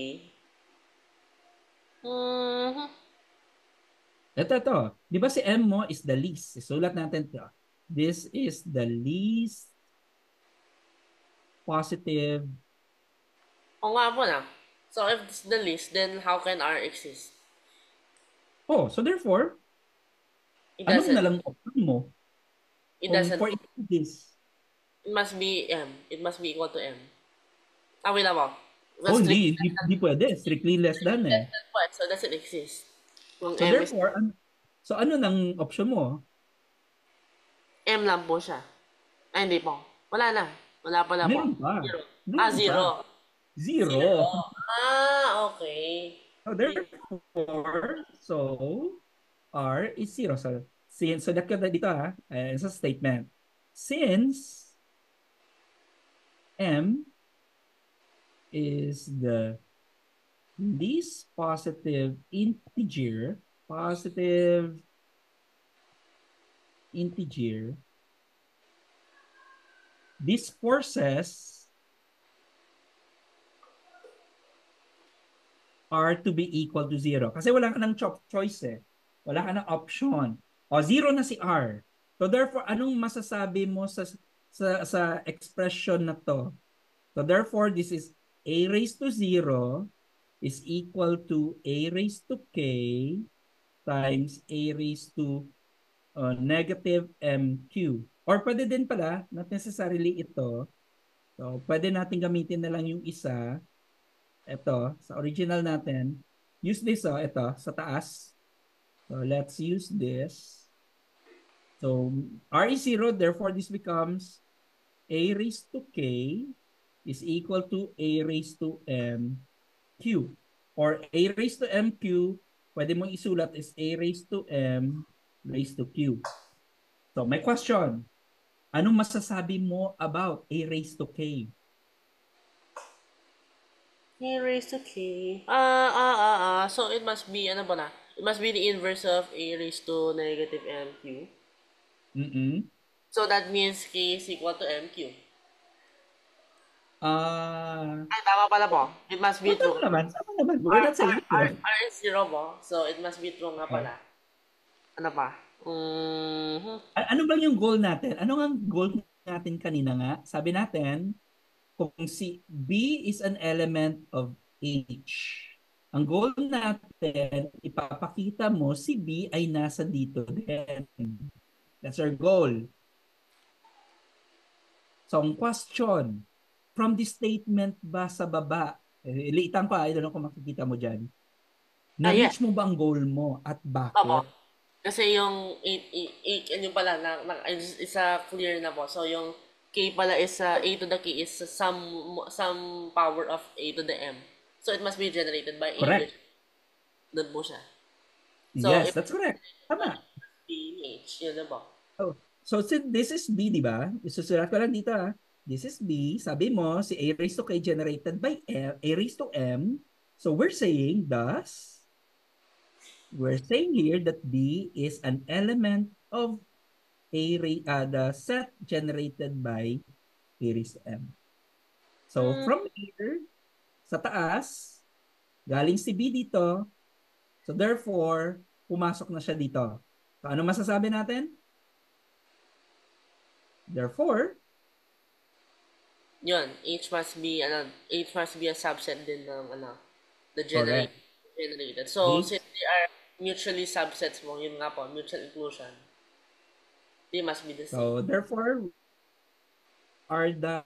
Mhm. Ito, ito. Di ba si M mo is the least? Sulat natin ito. This is the least positive. O nga po na. So, if it's the least, then how can R exist? Oh, so therefore, It anong doesn't. na lang option mo It kung doesn't. for this? It must be M. It must be equal to M. Ah, wait lang po. Oh, Well, hindi, strictly hindi, hindi pwede. Strictly less than less eh. than what? So, does it exist? Kung So M is therefore, an so ano nang option mo? M lang po siya. Ay, hindi po. Wala na. Wala pala po. Meron pa. Zero. Ah, Meron pa. zero. Zero. Zero. Ah, okay. So therefore, so R is zero. So, since, so that dito ha, uh, sa statement. Since M is the least positive integer, positive integer, this forces R to be equal to zero. Kasi wala ka ng choice eh. Wala ka ng option. O, zero na si R. So therefore, anong masasabi mo sa, sa, sa expression na to? So therefore, this is A raised to zero is equal to A raised to K times A raised to uh, negative M Q. Or pwede din pala, not necessarily ito. So pwede natin gamitin na lang yung isa. Ito, sa original natin. Use this, oh, ito, sa taas. So let's use this. So R is zero, therefore this becomes A raised to K is equal to A raised to M Q. Or A raised to M Q, pwede mong isulat is A raised to M raised to Q. So my question, anong masasabi mo about A raised to K? A raised to K. Ah, ah, ah, ah. So, it must be, ano ba na? It must be the inverse of A raised to negative M Q. Mm-mm. So, that means K is equal to M Q. Ah, Ay, tama pala po. It must uh, be tama true. naman, tama naman. We're R, not R, saying R, so. R is zero po. So, it must be true nga Oh. pala. Ano pa? Mhm. A- ano bang yung goal natin? Ano ang goal natin kanina nga? Sabi natin, kung si B is an element of H, ang goal natin, ipapakita mo si B ay nasa dito din. That's our goal. So, ang question, from the statement ba sa baba, eh, liitan ko, I don't know kung makikita mo dyan, Ah, yes. na-reach mo ba ang goal mo at Opo. bakit? Kasi yung eight, eight, eight, ano pala, na, na, is, isa clear na po. So, yung K pala is, uh, A to the K is some, some power of A to the M. So, it must be generated by A, Correct. which, doon po siya. So, Yes, if that's correct. Tama. B, H, yun na po. Oh, so since this is B, di ba? Isusulat ko lang dito ah. This is B. Sabi mo, si A raised to K generated by M, A raised to M. So we're saying thus, we're saying here that B is an element of A uh, the set generated by A raised to M. So Hmm. from here, sa taas, galing si B dito. So therefore, pumasok na siya dito. So ano masasabi natin? Therefore, Yun, H must be, ano, H must be a subset din ng, ano, the generate, correct. generated. So, H since they are mutually subsets mo, yun nga po, mutual inclusion, they must be the same. So therefore, are done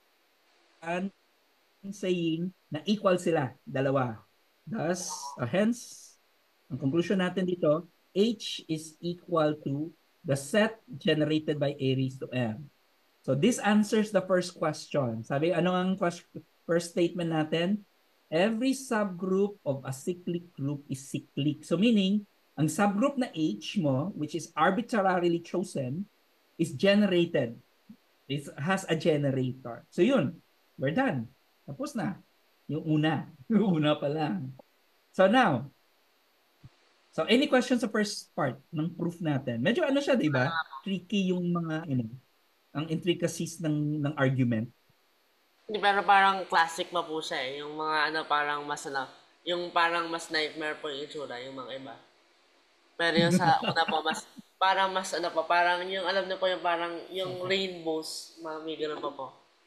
saying na equal sila, dalawa. Thus, uh, hence, ang conclusion natin dito, H is equal to the set generated by A raised to M. So this answers the first question. Sabi, ano ang first statement natin? Every subgroup of a cyclic group is cyclic. So meaning, ang subgroup na H mo, which is arbitrarily chosen, is generated. It has a generator. So yun, we're done. Tapos na. Yung una. Yung una pa lang. So now, so any questions sa first part ng proof natin? Medyo ano siya, di ba? Tricky yung mga, ano, ang intricacies ng, ng argument. Hindi, pero parang classic pa po siya eh. Yung mga ano, parang mas ano, yung parang mas nightmare po yung itsura, yung mga iba. Pero yung sa una po, mas, parang mas ano po, parang yung alam na po yung parang, yung rainbows, mga may ganun pa po.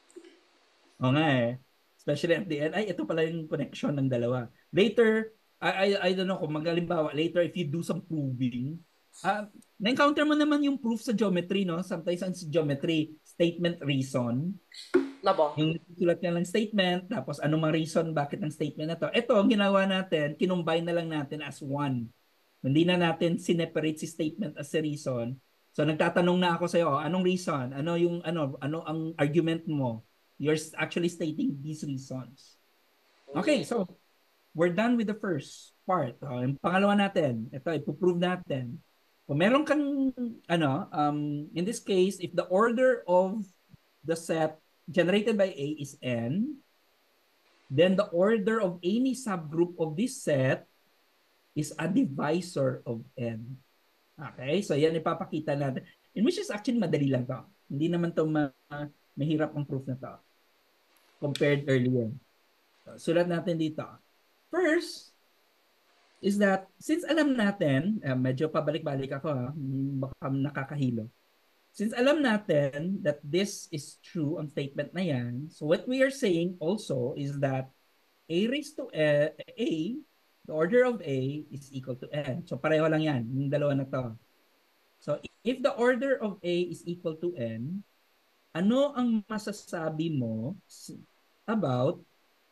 O nga eh. Especially at the end, ay, ito pala yung connection ng dalawa. Later, I, I, I don't know kung magalimbawa, later if you do some proving, ah, na-encounter mo naman yung proof sa geometry, no? Sometimes ang geometry, statement, reason. Na po? Yung sulat niya lang statement, tapos ano mang reason bakit ng statement na to. Ito, ang ginawa natin, kinumbine na lang natin as one. Hindi na natin sineperate si statement as a reason. So nagtatanong na ako sa iyo, anong reason? Ano yung ano ano ang argument mo? You're actually stating these reasons. Okay, so we're done with the first part. Uh, yung pangalawa natin, ito ipo-prove natin. Kung meron kang ano, um in this case, if the order of the set generated by A is n, then the order of any subgroup of this set is a divisor of n. Okay? So yan ipapakita natin. In which is actually madali lang to. Hindi naman to ma mahirap ang proof na to compared earlier. So, sulat natin dito. First is that since alam natin, uh, medyo pabalik-balik ako ha, baka nakakahilo. Since alam natin that this is true, ang statement na yan, so what we are saying also is that A raised to A, A, the order of A is equal to N. So pareho lang yan, yung dalawa na to. So if the order of A is equal to N, ano ang masasabi mo about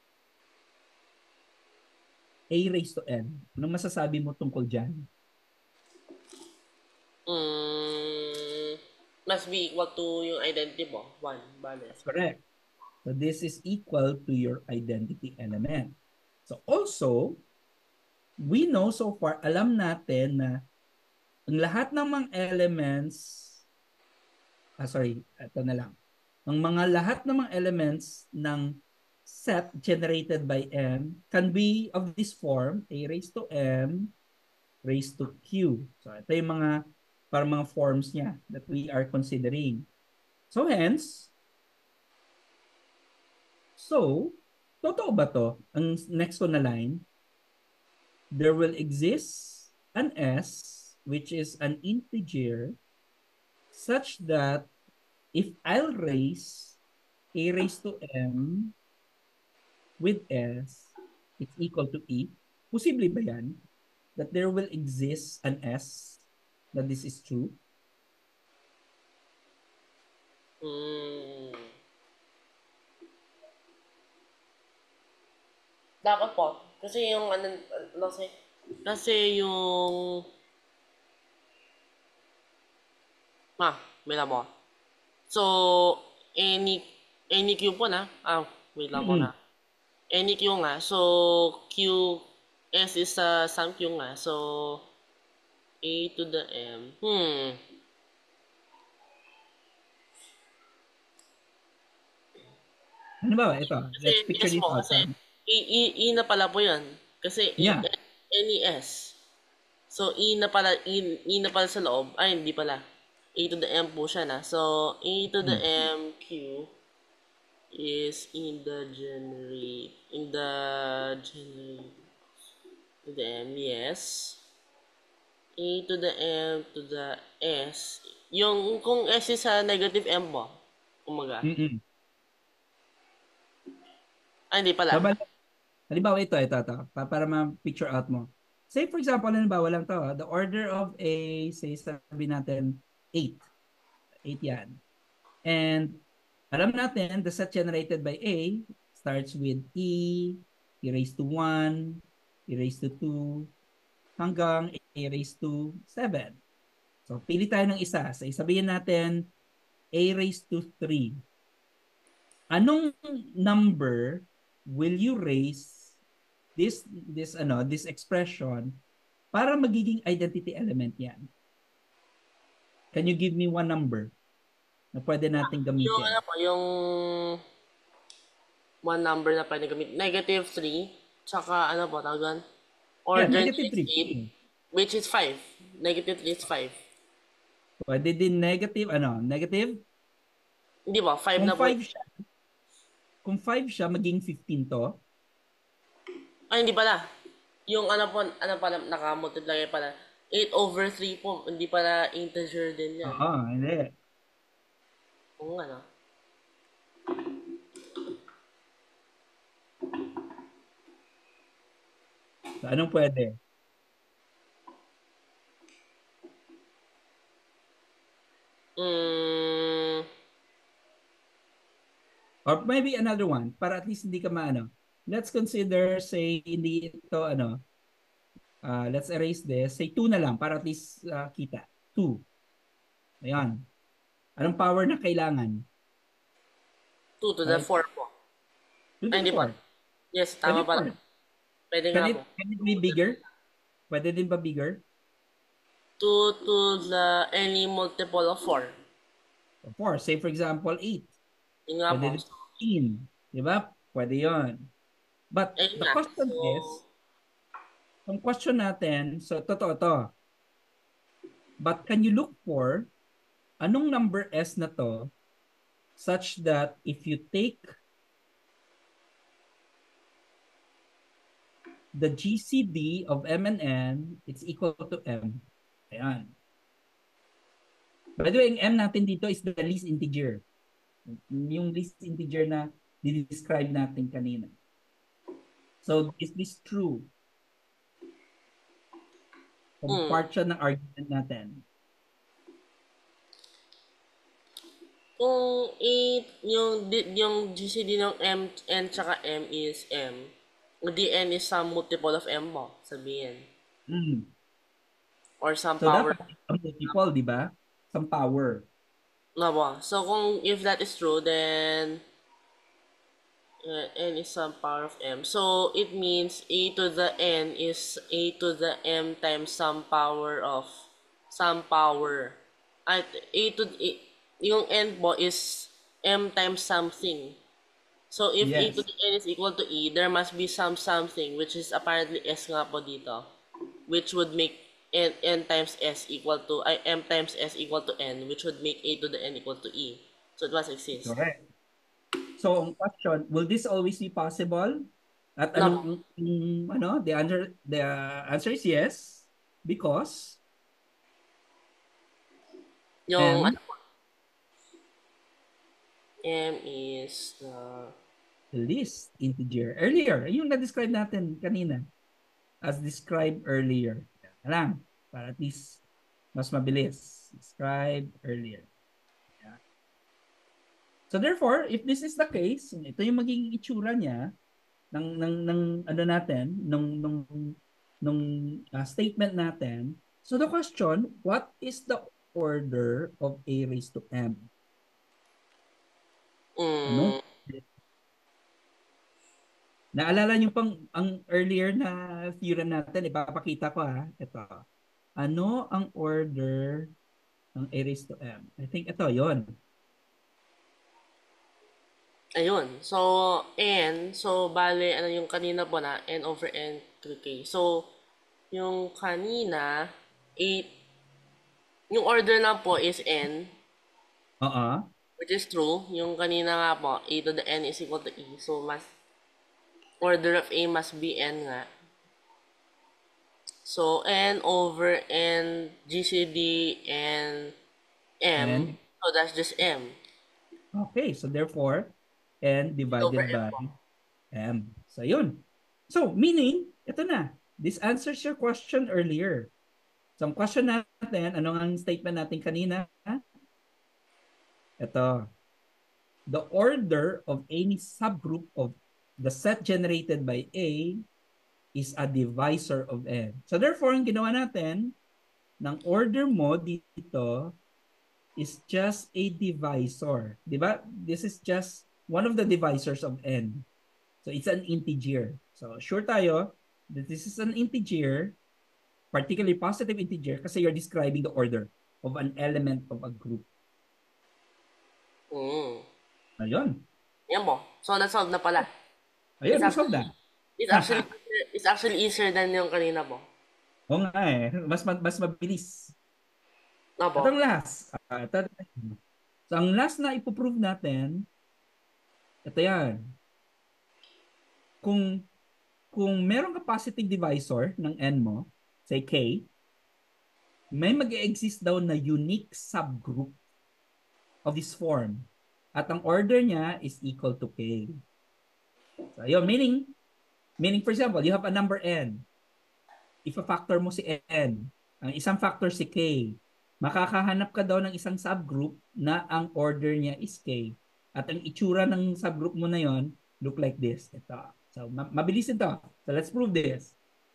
A raised to N? Anong masasabi mo tungkol dyan? Mm, must be equal to yung identity mo. One, bale. That's correct. So this is equal to your identity element. So also, we know so far, alam natin na ang lahat ng mga elements, ah sorry, ito na lang. Ang mga lahat ng mga elements ng set generated by M can be of this form, A raised to M raised to Q. So ito yung mga parang mga forms niya that we are considering. So hence, so, totoo ba to? Ang next ko na line, there will exist an S which is an integer such that if I'll raise a raised to m with s, it's equal to e. Posible ba yan? That there will exist an s, that this is true? Hmm. Dapat po. Kasi yung ano, ano kasi, kasi yung, ah, may lang mo. So, any, any Q po na, ah, wait lang po Mm-mm. na. Any Q nga, so, Q, S is sa some Q nga, so, A to the M, hmm, Ano ba? Ito, kasi, let's picture yes this po, out. kasi, Parang, E, E, E na pala po yun. Kasi, E, yeah. any S. So, E na pala, E, E na pala sa loob. Ay, hindi pala. A to the M po siya na. So, A to the M, Q is in the generate, in the generate, to the M, yes. A to the M to the S. Yung, kung S is sa negative M mo, kumaga. Mm-mm. Ay, hindi pala. So, bali- halimbawa ito, ito, ito, pa- para ma-picture out mo. Say for example, halimbawa lang to, ah, the order of a, say sabi natin, eight. eight yan. And alam natin, the set generated by A starts with E, E raised to one, E raised to two, hanggang A raised to seven. So, pili tayo ng isa. So, sabihin natin, A raised to three. Anong number will you raise this this ano this expression para magiging identity element yan? Can you give me one number na pwede nating Yung gamitin? ano po, yung one number na pwede gamit. Negative three, tsaka ano po, tawagan? Yeah, Order negative is three. eight, which is five. Negative three is five. Pwede din negative, ano, negative. Hindi ba? five Kung na po. five siya, kung five siya, maging fifteen to. Ay, hindi pala. Yung ano po, ano pala, naka-multiply pala. eight over three po, hindi pala integer din yan. Oo, hindi. Oo nga, no? So, anong pwede? Mm, Or maybe another one, para at least hindi ka maano. Let's consider, say, hindi ito, ano, uh, let's erase this. Say two na lang, para at least uh, kita. two. Ayan. Anong power na kailangan? two to the Right? four po. two Ay, to the hindi pa. four. Yes, Pwede tama pala. four. Pwede Can nga it, po. can it be bigger? Pwede din ba bigger? two to the any multiple of four. four. Say for example, eight. Yun nga po. Pwede din fifteen. Di ba? Pwede yon. But Ayun the nga. question So, is, ang question natin, so totoo to. But can you look for anong number S na to such that if you take the G C D of M and N, it's equal to M. Ayan. By the way, yung M natin dito is the least integer. Yung least integer na di-describe natin kanina. So, is this true? Kung mm, part siya ng argument natin. kung eight, yung, di- yung G C D ng M, N tsaka M is M, the N is some multiple of M mo, sabihin. Mm. Or some So, power. dapat ang multiple, di ba? Some power. Nga ba? So, kung if that is true, then uh, N is some power of M. So, it means A to the N is A to the M times some power of some power. At A to A, yung N po is M times something. So, if A to Yes. the N is equal to E, there must be some something, which is apparently S nga po dito, which would make N, N times S equal to, I, M times S equal to N, which would make A to the N equal to E. So, it must exist. Correct. So, ang question, will this always be possible? At No. anong, mm, ano, the answer, the answer is yes, because Yung M, ano po, M is the least integer. Earlier, yung na-describe natin kanina, as described earlier. Yan lang, para at least mas mabilis. Describe earlier. Yan. So therefore, if this is the case, ito yung magiging itsura niya ng ng ng ano natin, nung nung nung uh, statement natin. So the question, what is the order of A raised to M? Ano? mm, Naalala niyo pang ang earlier na theorem natin, ipapakita ko ha. Ito. Ano ang order ng A raised to M? I think ito, yon. ayun. So, N, so bale, ano yung kanina po na, N over N through K. So, yung kanina, eight, yung order lang po is N, Oo. which is true. Yung kanina nga po, A to the N is equal to E. So, mas, order of A must be N nga. So, N over N, G C D, and M. And, So, that's just M. okay, so therefore, N Over divided M by po. M. So yun. So, meaning, ito na. This answers your question earlier. So, ang question natin, ano ang statement natin kanina? Ito. The order of any subgroup of the set generated by A is a divisor of N. So, therefore, ang ginawa natin, ng order mo dito is just a divisor. Di ba? This is just one of the divisors of N. So, it's an integer. So, sure tayo that this is an integer, particularly positive integer, kasi you're describing the order of an element of a group. Mm. Ayun. Yan po. So, na-solve na pala. Ayun, It's resolve actually, na. it's actually, it's actually easier than yung kanina po. Oo nga eh. Mas, mas mabilis. Opo. Ito ang last. Uh, ito, so, ang last na ipoprove natin, ito yan. Kung, kung meron ka positive divisor ng N mo, say K, may mag-exist daw na unique subgroup of this form. At ang order niya is equal to K. So, yun, meaning, meaning for example, you have a number N. If a factor mo si N, ang isang factor si K, makakahanap ka daw ng isang subgroup na ang order niya is K. At ang itsura ng subgroup mo na yon look like this. Ito. So, ma- mabilis ito. So, let's prove this.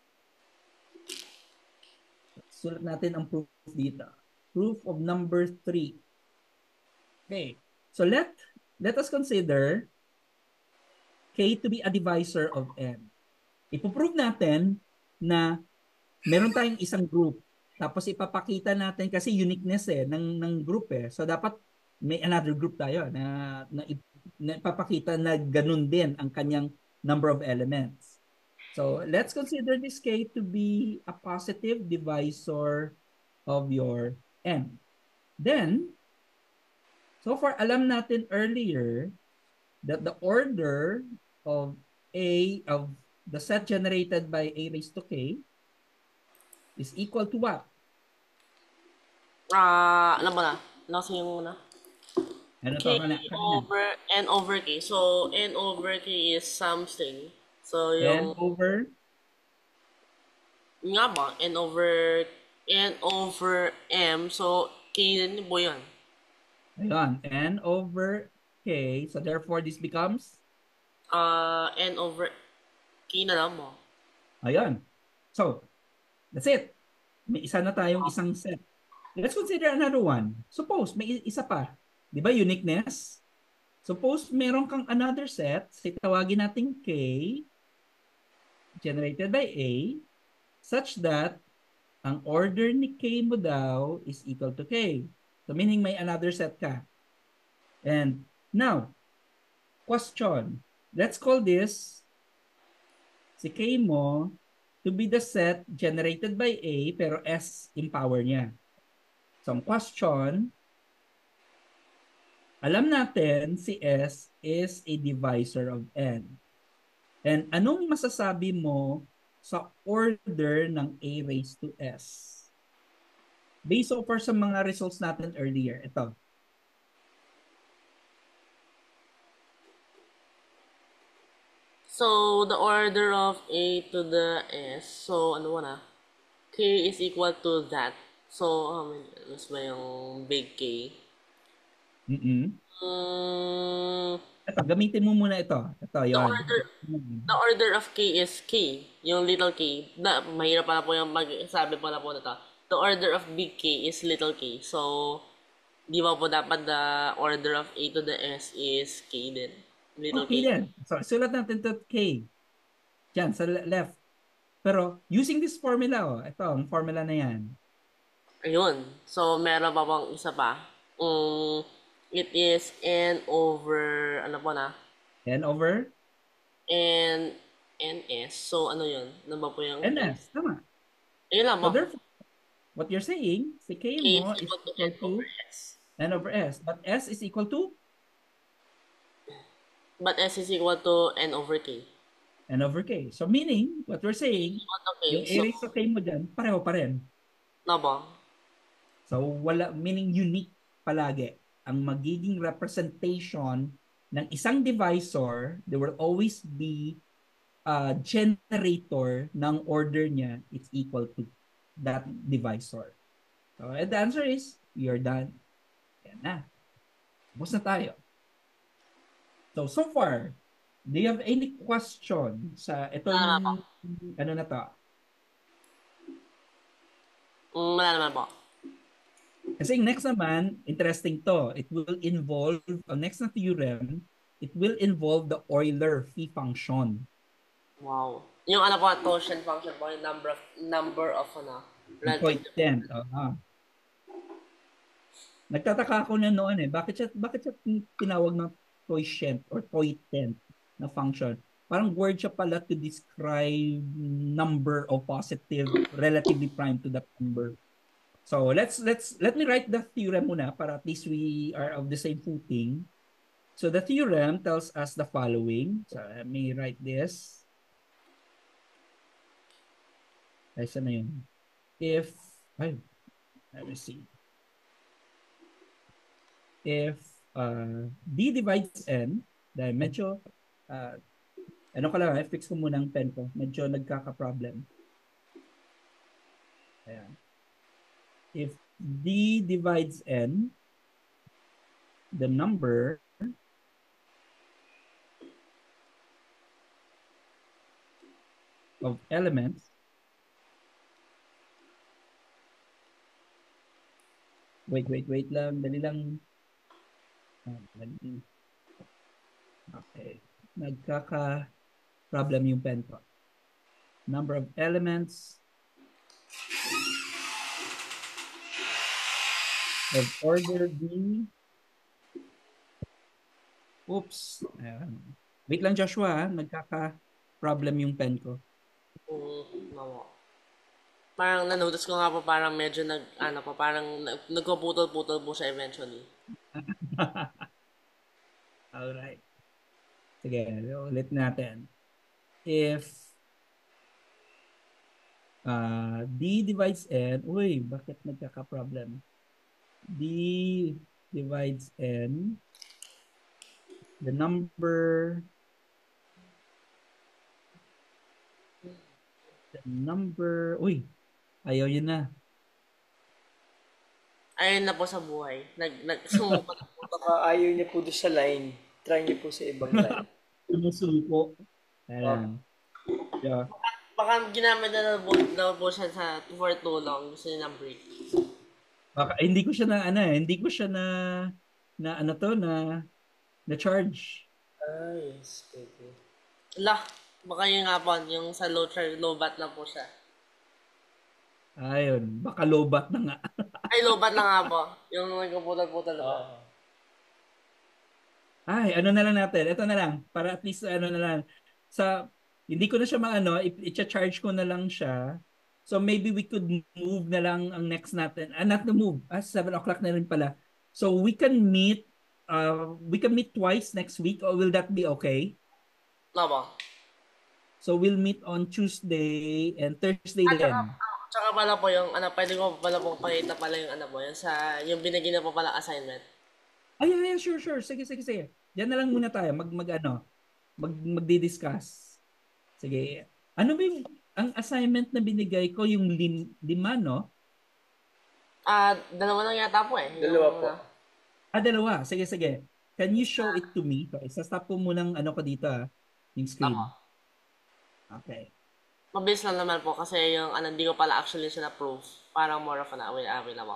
Sulat natin ang proof dito. Proof of number three. Okay. So, let, let us consider K to be a divisor of N. Ipoprove natin na meron tayong isang group. Tapos ipapakita natin kasi uniqueness eh ng ng group eh. So dapat may another group tayo na na, na ipapakita na ganun din ang kanyang number of elements. So let's consider this K to be a positive divisor of your N. Then, so far alam natin earlier that the order of A of the set generated by A raised to K is equal to what? Ah, alam mo na. Nasa yung muna. Ano K to ka na? over N over K. So, N over K is something. So, N yung, over yung nga ba? N over, N over M. So, K din po yun. ayun, N over K. So therefore this becomes Ah, N over K na lang mo. ayun. So that's it. May isa na tayong isang set. Let's consider another one. Suppose may isa pa. 'Di ba uniqueness? Suppose meron kang another set, say tawagin natin K generated by A such that ang order ni K mo daw is equal to K. So meaning may another set ka. And now, question. Let's call this si K mo to be the set generated by A pero S in power niya. So ang question, alam natin si S is a divisor of N. And anong masasabi mo sa order ng A raised to S? based so far sa mga results natin earlier, ito. So, the order of A to the S, so ano na? K is equal to that. So, um, mas ba yung big K? Mm-mm. Mm, Ito, gamitin mo muna ito. Ito, the yon. order the order of K is K. Yung little K. Na, mahirap pala po yung magsabi pala po nito. The order of big K is little K. So, di ba po dapat the order of A to the S is K din? Little Okay K. din. So, sulat natin ito K. Diyan, sa le- left. Pero, using this formula, oh, ito, ang formula na yan. Ayun. So, meron pa bang isa pa? Um, it is N over, ano po na? N over N, Ns. So, ano yun? Ano ba po yung N? Ns. Tama. Ayun lang So, po. therefore, what you're saying, si K K mo is is equal to equal N to over S. N over S. But S is equal to But S is equal to N over K. N over K. So, meaning, what we're saying, Equal to K. yung A So, raised to K mo dyan, pareho pa rin. no ba? So, wala, meaning unique palagi. Ang magiging representation ng isang divisor, there will always be a generator ng order niya, it's equal to that divisor. So, and the answer is, you're done. Yan na. Tapos na tayo. So, so far, do you have any question sa Wala naman po. itong, ano na to? Mm, wala naman po. Kasi next naman, interesting to. It will involve, ang next na theorem, it will involve the Euler phi function. Wow. Yung ano po, quotient function po, yung number of, number of ano, relative Coefficient. Uh-huh. Nagtataka ako na noon eh, bakit siya, bakit siya tinawag ng quotient or quotient na function? Parang word siya pala to describe number of positive relatively prime to that number. So let's let's let me write the theorem muna para at least we are of the same footing. So the theorem tells us the following. So let me write this. Ay, saan na yun? If, ay, let me see. If uh, D divides N, dahil medyo, uh, ano ka lang, eh, fix ko muna ang pen ko. Medyo nagkaka-problem. Ayan. If D divides N, the number of elements wait, wait, wait lang. Dali lang. Okay. Nagkaka-problem yung pen ko. Number of elements of order D. Oops. Ayan. Wait lang, Joshua. Nagkaka-problem yung pen ko. Mm, no. Parang nanotice ko nga po parang medyo nag, ano po, parang nag- nagpuputol-putol po siya eventually. Alright. Sige, ulit natin. If uh, D divides N, uy, bakit nagkaka-problem? D divides N, the number, the number, uy, ayaw yun na. Ayun na po sa buhay. Nag, nag, sumuko na po. Baka ayaw niya po doon sa line. Try niyo po sa ibang line. Sumusuko. Ayan. Yeah. Baka ginamit na daw po, daw po siya sa for too long. Gusto niya ng break. Baka, eh, hindi ko siya na, ano eh, hindi ko siya na, na ano to, na, na charge. Ah, yes. Okay. Lah, baka yung nga po, yung sa low charge, low bat na po siya. Ayun, baka lobat na nga. Ay, low bat na nga po. Yung nagpuputal-putal na po. Ah. Ay, ano na lang natin. Ito na lang. Para at least ano na lang. Sa, hindi ko na siya maano, i-charge ko na lang siya. So maybe we could move na lang ang next natin. Ah, not the move. Ah, seven o'clock na rin pala. So we can meet, uh, we can meet twice next week or will that be okay? No po. So we'll meet on Tuesday and Thursday At saka, then. Tsaka pala po yung, ano, pwede ko pala pong pakita pala yung, ano po, yung sa, yung binigyan na po pala assignment. Ay, ay, ay, sure, sure. Sige, sige, sige. Diyan na lang muna tayo. Mag, mag ano, mag, magdi-discuss. Sige. Ano ba yung, ang assignment na binigay ko, yung lim, lima, no? Ah, dalawa lang yata po eh. Dalawa Yung, po. ah, Ah, dalawa. Sige, sige. Can you show it to me? So, isa-stop ko munang ano ko dito, ah, yung Tama. screen. Okay. Mabilis lang naman po kasi yung, ano, hindi ko pala actually siya na-proof. Parang more of an away-away na po.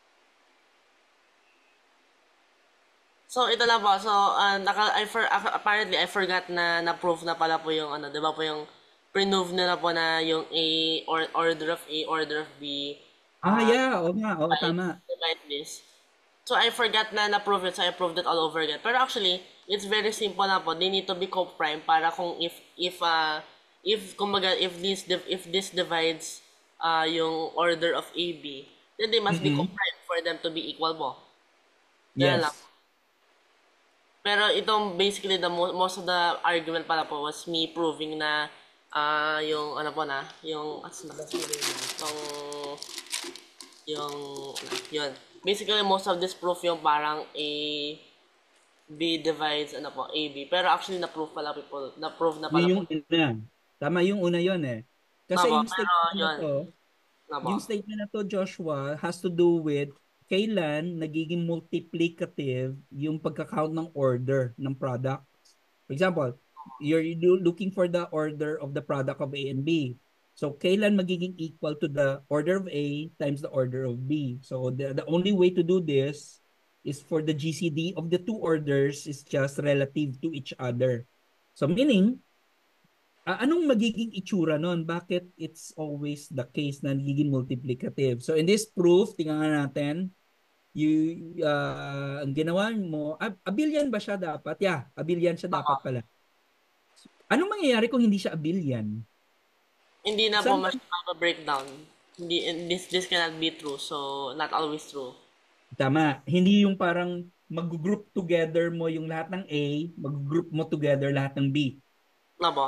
So, ito na po. So, uh, naka, I for, apparently, I forgot na na-proof na pala po yung, ano, di ba po yung pre-move nila po na yung A, or, order of A, order of B, Ah, uh, yeah. Oo nga. Oo, divide, tama. divide this. So, I forgot na na-prove it, so I proved it all over again. Pero actually, it's very simple na po. They need to be co-prime para kung if, if, uh, if, kumbaga, if this, div- if this divides uh, yung order of A, B, then they must be Mm-mm. co-prime for them to be equal po. Ganun lang. Yes. Pero itong basically the mo- most of the argument pala po was me proving na ah yung ano po na, yung at yung yung yun. Basically most of this proof yung parang A B divides ano po A B. Pero actually na proof pala people, na proof na pala Yun po. yung una. Tama yung una yun eh. Kasi Nabo, yung pero statement na yun. to, Nabo. yung statement na to, Joshua, has to do with kailan nagiging multiplicative yung pagka-count ng order ng product. For example, you're you looking for the order of the product of A and B. So, kailan magiging equal to the order of A times the order of B. So, the, the only way to do this is for the G C D of the two orders is just relative to each other. So, meaning, uh, anong magiging itsura nun? Bakit it's always the case na nagiging multiplicative? So, in this proof, tingnan nga natin, you, uh, ang ginawa mo, ab abilyan ba siya dapat? Yeah, abilyan siya dapat pala. Anong mangyayari kung hindi siya abilyan? Hindi na po Saan mas breakdown. Hindi this this cannot be true. So not always true. tama, hindi yung parang mag-group together mo yung lahat ng A, mag-group mo together lahat ng B. Nabo.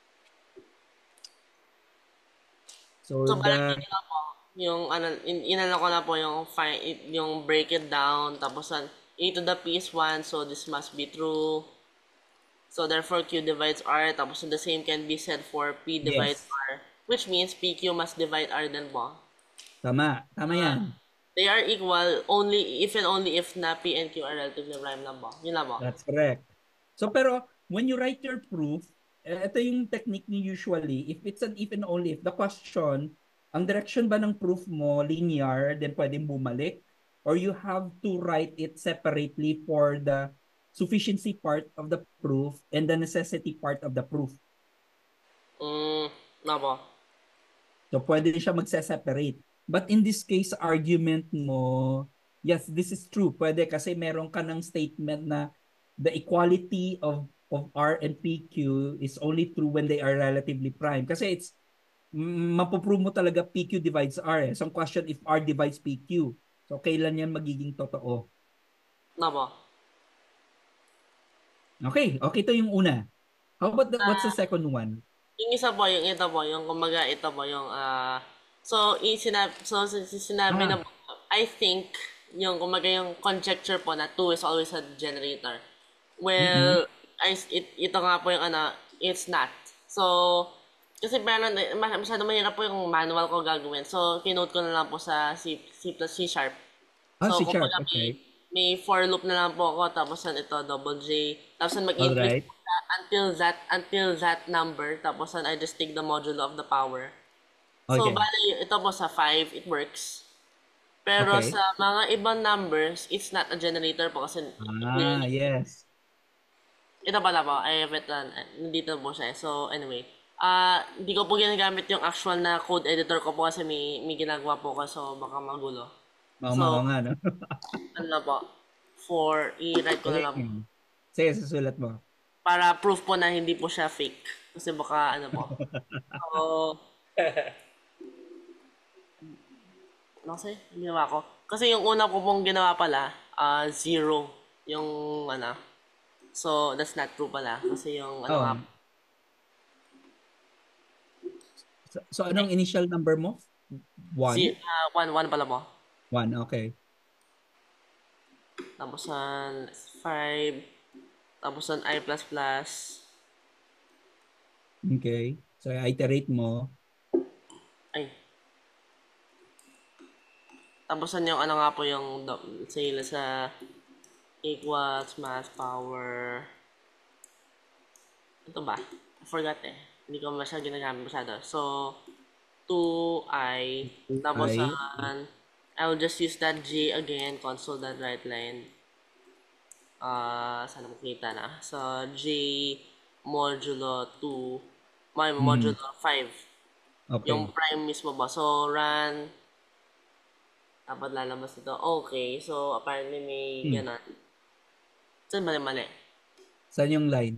So, So parang the, yun lang po, yung ano, in, inano ko na po yung find, yung break it down, tapos an A to the P is one, so this must be true. So therefore Q divides R, tapos the same can be said for P divides yes, R, which means P Q must divide R din po. tama, tama yan. They are equal only if and only if na P and Q are relatively prime lang po. Yun lang po. That's correct. So, pero, when you write your proof, eh, ito yung technique ni usually, if it's an if and only if, the question, ang direction ba ng proof mo linear, then pwedeng bumalik, or you have to write it separately for the sufficiency part of the proof and the necessity part of the proof. Mm, na po. So, pwede siya magse-separate. But in this case, argument mo, yes, this is true. Pwede kasi meron ka ng statement na the equality of of R and P Q is only true when they are relatively prime. Kasi it's, mm, mapuprove mo talaga P Q divides R eh. So, question if R divides P Q. So, kailan yan magiging totoo? Na po. Okay, okay to yung una. How about the, what's the second one? Yung isa po, yung ito po, yung kumaga ito po, yung ah so, yung sinab so sin- sin- sinabi Ah. na po, I think, yung kumaga yung conjecture po na two is always a generator. Well, I, it, ito nga po yung ano, it's not. So, kasi meron, mas- masyado mahirap po yung manual ko gagawin. So, kinote ko na lang po sa C, C plus C sharp. Ah, So, si Sharp, kumbaga may, okay. may for loop na lang po ako, tapos ito, double J, tapos mag-increase Alright. until that until that number, tapos I just take the modulo of the power. So, Okay. bali, ito po sa five, it works. Pero Okay. sa mga ibang numbers, it's not a generator po kasi Ah, yes. ito pala po, I have it on, nandito po siya. So, anyway, ah hindi ko po ginagamit yung actual na code editor ko po kasi may, may ginagawa po ko, so baka magulo. Oo So, nga, oo nga, no? ano na po, for, i-write ko na lang po. Galing. Sige, susulat mo. Para proof po na hindi po siya fake. Kasi baka ano po. So, ano kasi, ginawa ko. Kasi yung una ko pong ginawa pala, ah zero. Yung ano. So, that's not true pala. Kasi yung ano Oo. nga, So, so anong initial number mo? Si, One? ah, one, one pala po. One, okay. Tapos ang five. Tapos ang I plus plus. Okay. So, iterate mo. Ay. Tapos ang yung ano nga po yung do- sila sa equals, mass, power. Ito ba? I forgot eh. Hindi ko masyadong ginagamit masyado. So, two I. Tapos I. ang I'll just use that J again. Console that right line. Ah, sana makita na. So, J modulo two. May Mhm. modulo five. Yung Okay. prime mismo ba? So, run. Dapat lalabas ito. Okay. So, apparently may Hmm. ganun. Saan mali-mali? Saan yung line?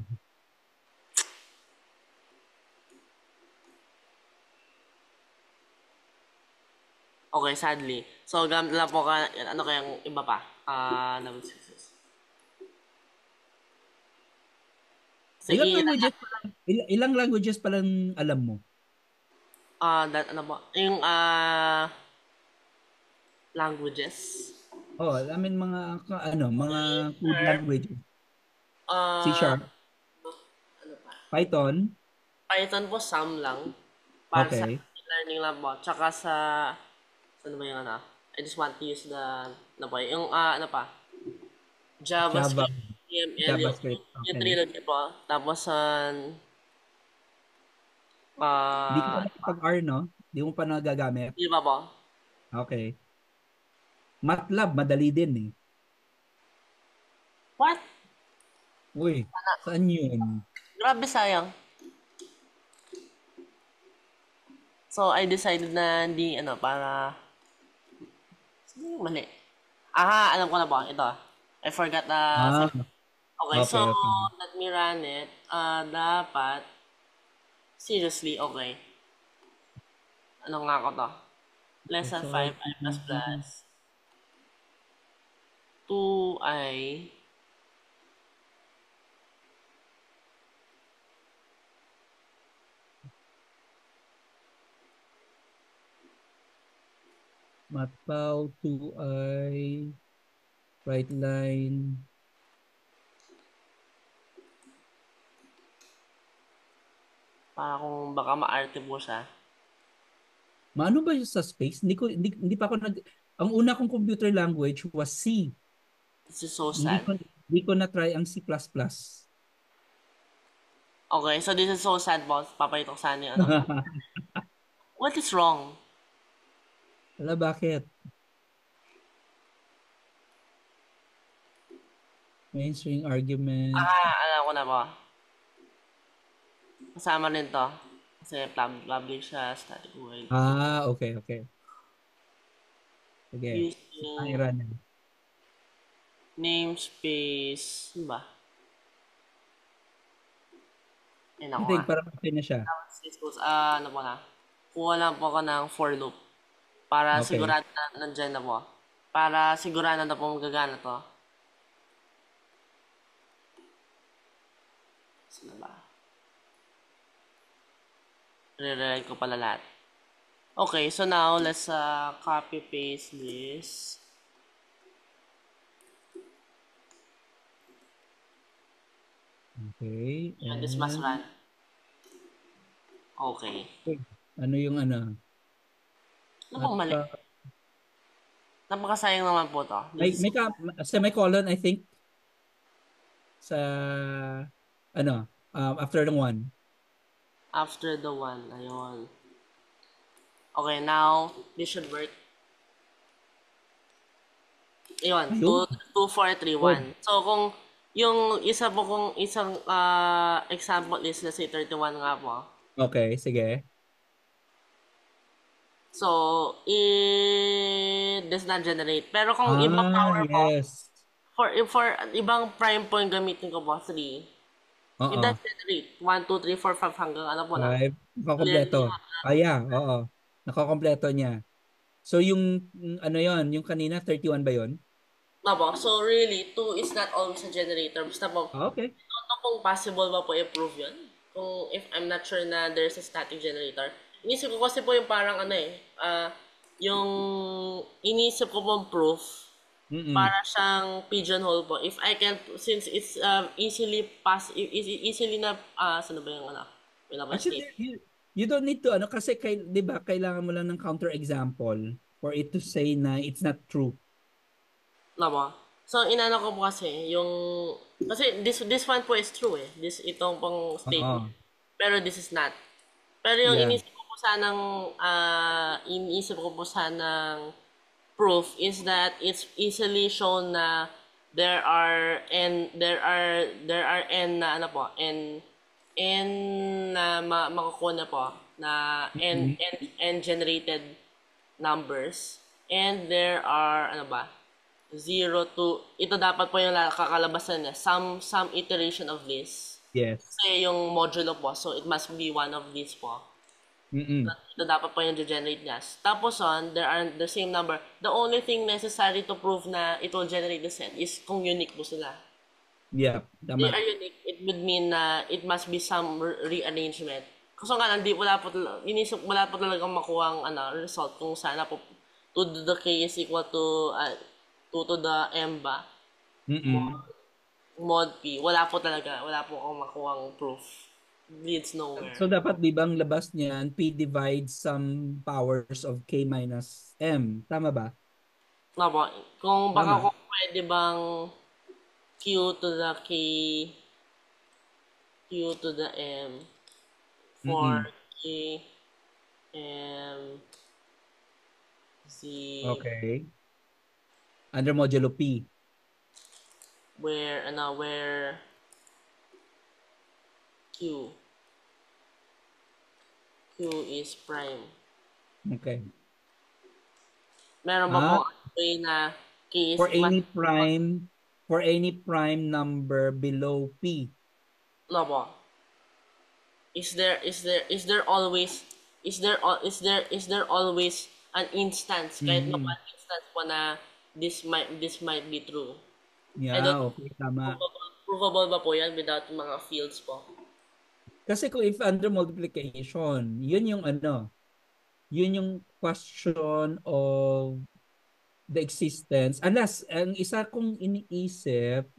Okay, sadly. So, gamit lang po ka, ano kayang iba pa? Ah, uh, Sige, Ilang ilan na, languages pa lang, il- ilang languages pa lang alam mo? ah, that, ano po? Yung, ah, languages. Oh, I mean mga ka- ano, mga code Sharp. languages. C Ah, Sharp, ano pa? Python. Python po, some lang. Para sa Okay. learning lang po. Tsaka sa, ano ba yung ano? I just want to use the, ano po, yung, ah, ano pa? Java, JavaScript, H T M L, yung, JavaScript. yung Okay. trilogy po. Tapos, an, Di ka pa ah, nakapag-R, no? Di mo pa nagagamit. di ba po? Okay. MATLAB, madali din eh. What? Uy, saan yun? Grabe sayang. So, I decided na hindi, ano, para, sino yung mali? Aha, alam ko na po. Ito. I forgot na, Ah, okay, so, okay, okay. let me run it. Ah, dapat, seriously, okay. Ano nga ko to? Less than So, five, I plus plus. two I, Matpao, two I, right line. para kung baka ma-arte po siya. Maano ba yung sa space? Hindi ko hindi, hindi pa ako nag ang una kong computer language was C. This is so Hindi sad. ko hindi ko na try ang C++. Okay, so this is so sad, boss. Papayito ko sana yung ano ko. What is wrong? Wala, bakit? Main string argument. Ah, alam ko na po. Kasama rin to. Kasi pub- public siya, static void. Ah, okay, okay. Sige. Ay, Using run. namespace, ano ba? Ayun ako Hindi, nga. parang okay na siya. Ah, ano po na? Kuha lang po ako ng for loop. Para Okay. sigurado na nandyan na po. Para sigurado na po magagana to. Saan na ba? Re-rewrite ko pala lahat. Okay, so now let's uh, copy paste this. Okay. And this must And run. Okay. ano yung ano? Ano pong mali? At, uh, Napakasayang naman po to. may, This is may ka, semicolon, I think. Sa, ano, um, after ng one. after the one. Ayun. Okay, now, this should work. Ayun, Ayun. two, four, three, one. So, kung yung isa po kung isang ah, example is, let's say, thirty-one nga po. Okay, sige. So, it does not generate. Pero kung Ah, ibang power po, yes. for, for ibang prime point gamitin ko po, three, it Oo. does generate. one, two, three, four, five hanggang ano po na. Five. Nakakompleto. Ah, yeah, oo. Nakakompleto niya. So, yung, yung ano yon, yung kanina, thirty-one ba yon? No po, so really, two is not always a generator. Basta po, Ah, okay. don't know kung possible ba po i-prove yun. Kung if I'm not sure na there's a static generator. Inisip ko kasi po yung parang ano eh, ah, yung inisip ko pong proof, Mm-mm. para siyang pigeonhole po. If I can, since it's um, easily pass, e- e- easily na, ah, saan ba yung ano? Wala ba Actually, state? you, you don't need to, ano, kasi, kay, di ba, kailangan mo lang ng counter example for it to say na it's not true. Tama. So, inano ko po kasi, yung, kasi this this one po is true eh. This, itong pang statement. Oo. Pero this is not. Pero yung Yeah. inisip ko po sanang, ah, iniisip ko po sanang proof is that it's easily shown na there are n there are there are n na ano po n n na ma makukuha na po na n Mhm. n n generated numbers, and there are ano ba zero to ito dapat po yung la- kakalabasan niya some some iteration of this Yes. kasi yung modulo po, so it must be one of these po. Mm-mm. Ito dapat po yung generate niya. Tapos on, there are the same number. The only thing necessary to prove na it will generate the set is kung unique po sila. Yeah, They tama. are unique, it would mean na it must be some re- rearrangement. Kasi nga, hindi, wala po, tal- inisip, wala po talagang makuha ang ano, result kung sana po two to the k is equal to uh, two to the m ba? Mm-mm. Mod p. Wala po talaga. Wala po akong makuha ang proof. Leads nowhere. So, dapat, di ba, ang labas niyan, P divides some powers of K minus M. Tama ba? Nga po. Kung baka Tama. kung pwede bang q to the k, q to the m, for Mm-mm. k, m, z, Okay. Under modulo P. where, ano, where q, q is prime. Okay. Meron ba Ah, pong way na k is for mas, any prime, for any prime number below P. no po. Is there, is there, is there always, is there, al- is there, is there always an instance, kahit na Mm. one instance po na this might, this might be true? I Yeah, don't know. okay, tama. Provable, provable ba po yan without mga fields po? Kasi kung if under multiplication, yun yung ano, yun yung question of the existence. Unless, ang isa kong iniisip,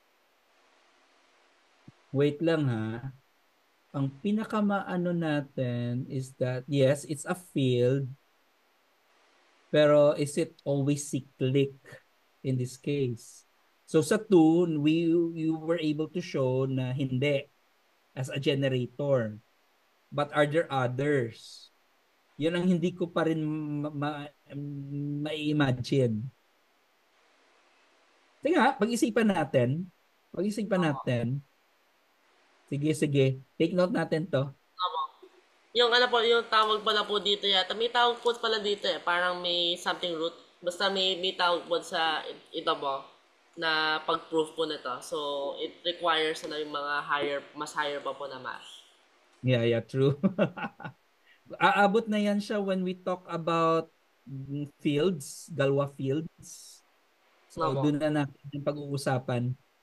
wait lang ha, ang pinakamaano natin is that, yes, it's a field, pero is it always cyclic in this case? So sa two, we you were able to show na hindi as a generator. But are there others? Yun ang hindi ko pa rin ma- ma- ma-imagine. Sige nga, pag-isipan natin. Pag-isipan natin. Sige, sige. Take note natin to. Tama. Yung ano po, yung tawag pala po dito yata. May tawag po pala dito eh. Parang may something root. Basta may, may tawag po sa ito po na pag-proof po nito. So, it requires na yung mga higher, mas higher pa po na math. Yeah, yeah, true. Aabot na yan siya when we talk about mm, fields, Galois fields. So, Nga po. doon na natin yung pag-uusapan.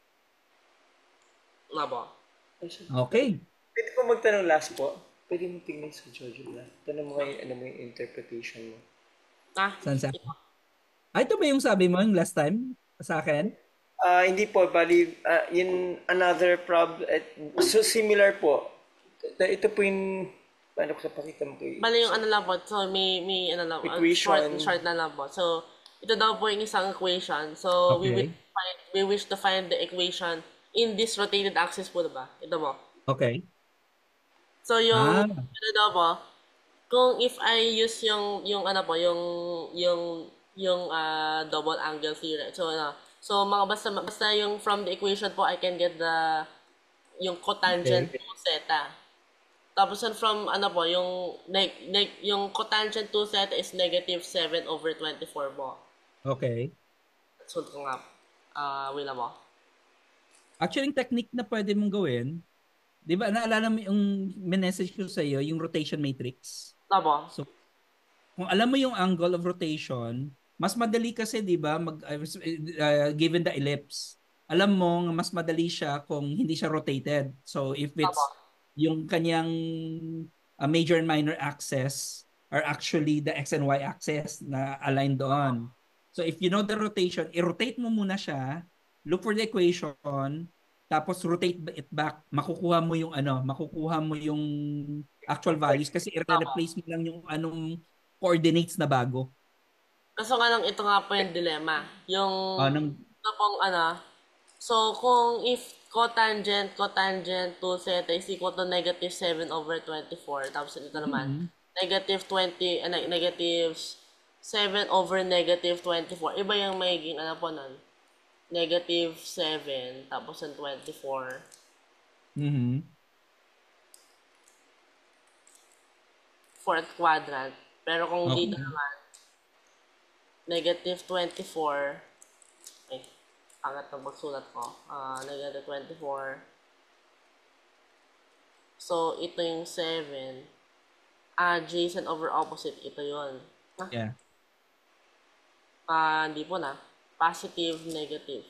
Nga po. Okay. Pwede po magtanong last po? Pwede mo tingnan sa Jojo lang. Tanong mo kayo, ano mo yung interpretation mo. Ah, Saan sa? Ay, ito ba yung sabi mo yung last time sa akin? Ah, hindi po, bali, ah, yun another problem, so similar po. Ito, ito po yung, paano ko sa pakita mo kayo? bali yung ano lang po. So, may, may ano lang po. uh, Short, Equation. short na lang po. So, ito daw po yung isang equation. So, we, Okay. will find, we wish to find the equation in this rotated axis po, diba? Ito po. Okay. So yung Ah. ano daw po, kung if I use yung yung ano po, yung yung yung ah, double angle theory. So ano, so mga basta basta yung from the equation po I can get the yung cotangent Okay. to theta. Tapos yun from ano po, yung neg, neg, yung cotangent to theta is negative seven over twenty-four po. Okay. So ko nga. Ah, wala mo. Actually, yung technique na pwede mong gawin, di ba, naalala mo yung message ko sa iyo, yung rotation matrix? Tama. So, kung alam mo yung angle of rotation, mas madali kasi, di ba, mag, uh, given the ellipse, alam mo, mas madali siya kung hindi siya rotated. So, if it's Tama. yung kanyang uh, major and minor axis are actually the X and Y axis na aligned doon. So if you know the rotation, i-rotate mo muna siya, look for the equation, tapos rotate it back, makukuha mo yung ano, makukuha mo yung actual values kasi i-replace mo lang yung anong coordinates na bago. Kaso nga lang, ito nga po yung dilemma. Yung, Ah, ng, ito pong ano, so kung if cotangent, cotangent two theta is equal to negative seven over twenty-four, tapos ito naman, Mhm. negative twenty, uh, negative seven over negative twenty-four. Iba yung magiging ano po nun. Negative seven, tapos yung twenty-four. Mhm. Fourth quadrant. Pero kung Okay. dito naman, negative twenty-four, ay, angat ng magsulat ko. Ah, negative twenty-four. So, ito yung seven. Adjacent over opposite, ito yun. Ah, Yeah. ah, hindi po na. Positive, negative.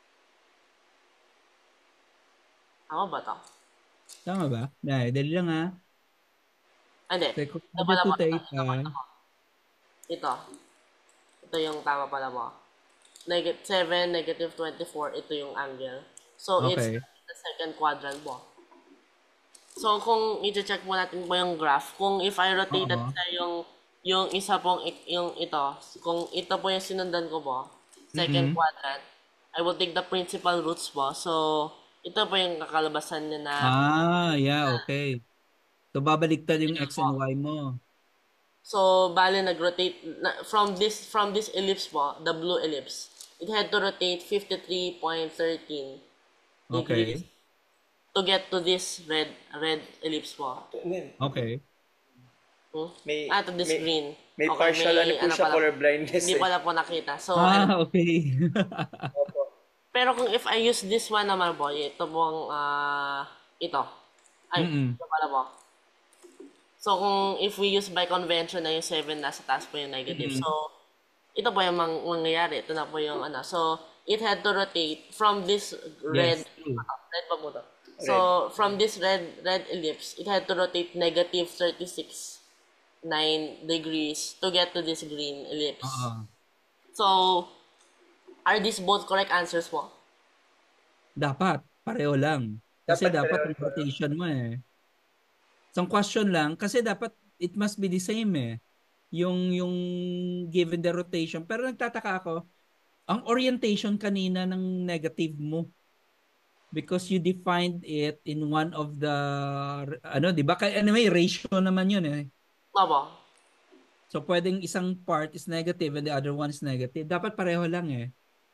Tama ba to? Tama ba? Dahil, dali lang ha. Ah, Hindi. Teko, Ito pala to po. Ito, take ito, po, ito, po. ito. Ito yung tama pala mo. Negative seven, negative twenty-four, ito yung angle. So, it's Okay. the second quadrant po. So, kung i-check mo natin po yung graph, kung if I rotate at Oo. sa yung, yung isa pong, i- yung ito, kung ito po yung sinundan ko po, second Mhm. quadrant, I will take the principal roots po. So, ito po yung kakalabasan niya na, Ah, yeah, okay. So, babaliktad yung X and Y mo. so, bale nag-rotate, na, from this, from this ellipse po, the blue ellipse, it had to rotate fifty-three point one three degrees Okay. to get to this red, red ellipse po. Okay. Hmm? May, Ah, to this may, green. may Okay, partial ano po siya, pala- color blindness Hindi eh. pala po nakita. So, ano, Ah, okay. Opo. pero kung if I use this one naman po, ito pong, ah, ito. Ay, Mm-mm. ito pala po. So, kung if we use by convention na yung seven nasa taas po yung negative. Mm-mm. So, ito po yung mang mangyayari. Ito na po yung ano. So, it had to rotate from this red, Yes, true. red pa mo to. So, from this red red ellipse, it had to rotate negative thirty-six point nine degrees to get to this green ellipse. Oo. So, are these both correct answers po? Dapat, pareho lang. Kasi Dapat dapat pareho yung rotation mo eh. Isang question lang, kasi dapat it must be the same eh. Yung, yung given the rotation. Pero nagtataka ako, ang orientation kanina ng negative mo because you defined it in one of the, ano, di ba? Kaya anyway, ratio naman yun eh. Opo. So, pwedeng isang part is negative and the other one is negative. Dapat pareho lang eh.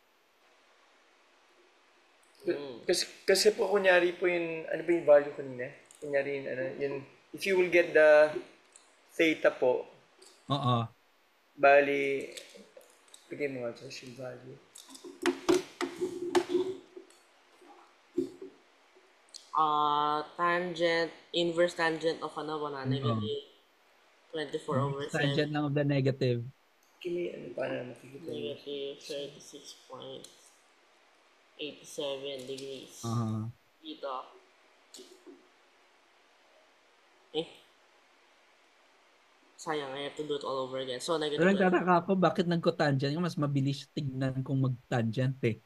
Kasi, kasi po kunyari po yung, ano ba yung value kanina? Kunyari yung, ano, yung, if you will get the theta po, Oo. bali, bigay mo nga ito yung value. Uh, tangent, inverse tangent of ano ba na? Negative twenty-four over Tangent seven. lang of the negative. Kini, ano, paano na makikita yun? Negative thirty-six point eight seven degrees. Uh-huh. Dito. Eh. Sayang, I have to do it all over again. So, Pero negative nagtataka ako bakit nagko-tangent yung mas mabilis tignan kung mag-tangent eh.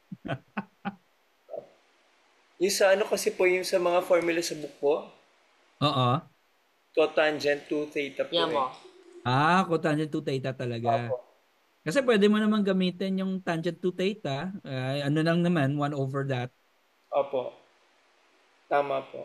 Yung sa ano kasi po, yung sa mga formula sa book po, Oo. cotangent two theta po Yan eh. mo. Ah, cotangent two theta talaga. Opo. Kasi pwede mo naman gamitin yung tangent two theta. Uh, ano lang naman, one over that. Opo. Tama po.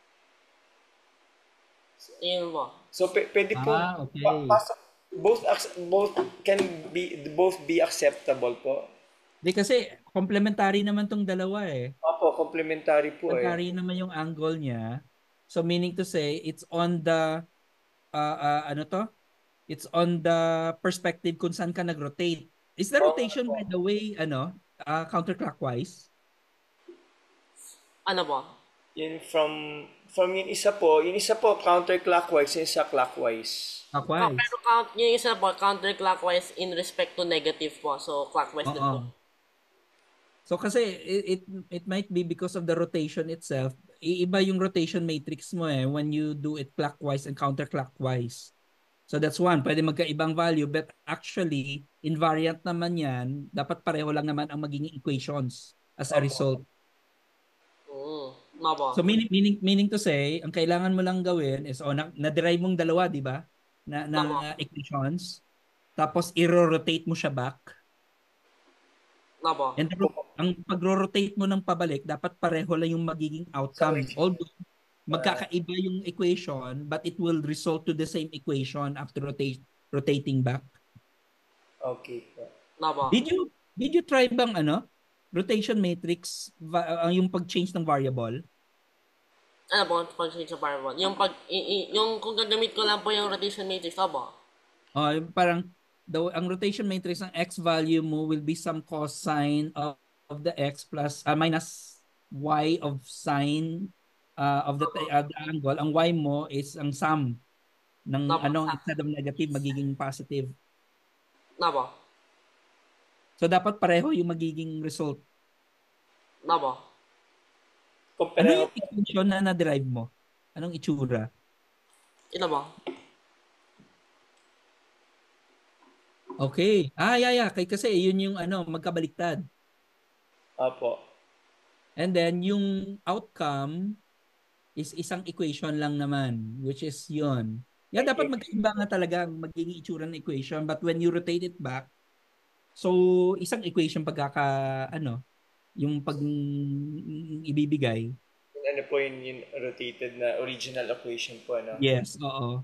Yan mo. So, p- pwede po, Ah, okay. pa- pasok- both, ac- both can be, both be acceptable po. Di kasi complementary naman tong dalawa eh. Opo, complementary po eh. Complementary naman yung angle niya. So meaning to say, it's on the, uh, uh, ano to? It's on the perspective kung saan ka nag-rotate. Is the Oo, rotation, opo. by the way, ano, uh, counterclockwise? Ano po? Yun from, from yung isa po, yung isa po counterclockwise, yung isa clockwise. Ah, Clockwise. pero count, yung isa po, counterclockwise in respect to negative po. So, clockwise din po. Oo. So kasi it, it it might be because of the rotation itself. Iiba yung rotation matrix mo eh when you do it clockwise and counterclockwise. So that's one, pwede magkaibang value, but actually, invariant naman yan, dapat pareho lang naman ang magiging equations as a Opo. result. Mm. Nga po. So meaning meaning meaning to say, ang kailangan mo lang gawin is oh na, na-derive mong dalawa, di ba? Na na Nga po. equations. Tapos i-rotate mo siya back. Nga po. And ro- ang pag-rotate mo ng pabalik, dapat pareho lang yung magiging outcome. Sorry. Although magkakaiba yung equation, but it will result to the same equation after rotate rotating back. Okay po. Nga po. Did you did you try bang ano? Rotation matrix va- uh, yung pag-change ng variable? Ano po, pag-change sa variable? Yung pag, i, i, yung kung gagamit ko lang po yung rotation matrix, ano po? Oh, parang the ang rotation matrix ng x value mo will be some cosine of, of the x plus uh, minus y of sine uh, of the, uh, the angle. Ang y mo is ang sum ng Nga po. ano instead of negative magiging positive. Nga po. So dapat pareho yung magiging result. Nga po. Kung Ano pareho yung equation na na-derive mo? Anong itsura? Ito po. Okay. Ah, yeah, yeah. Kay kasi yun yung ano, magkabaliktad. Opo. And then yung outcome is isang equation lang naman, which is yun. Yeah, dapat magkaiba nga talaga ang magiging itsura ng equation, but when you rotate it back, so isang equation pagkaka ano, yung pag ibibigay. Yung ano po yun, yung rotated na original equation po, ano? Yes, oo.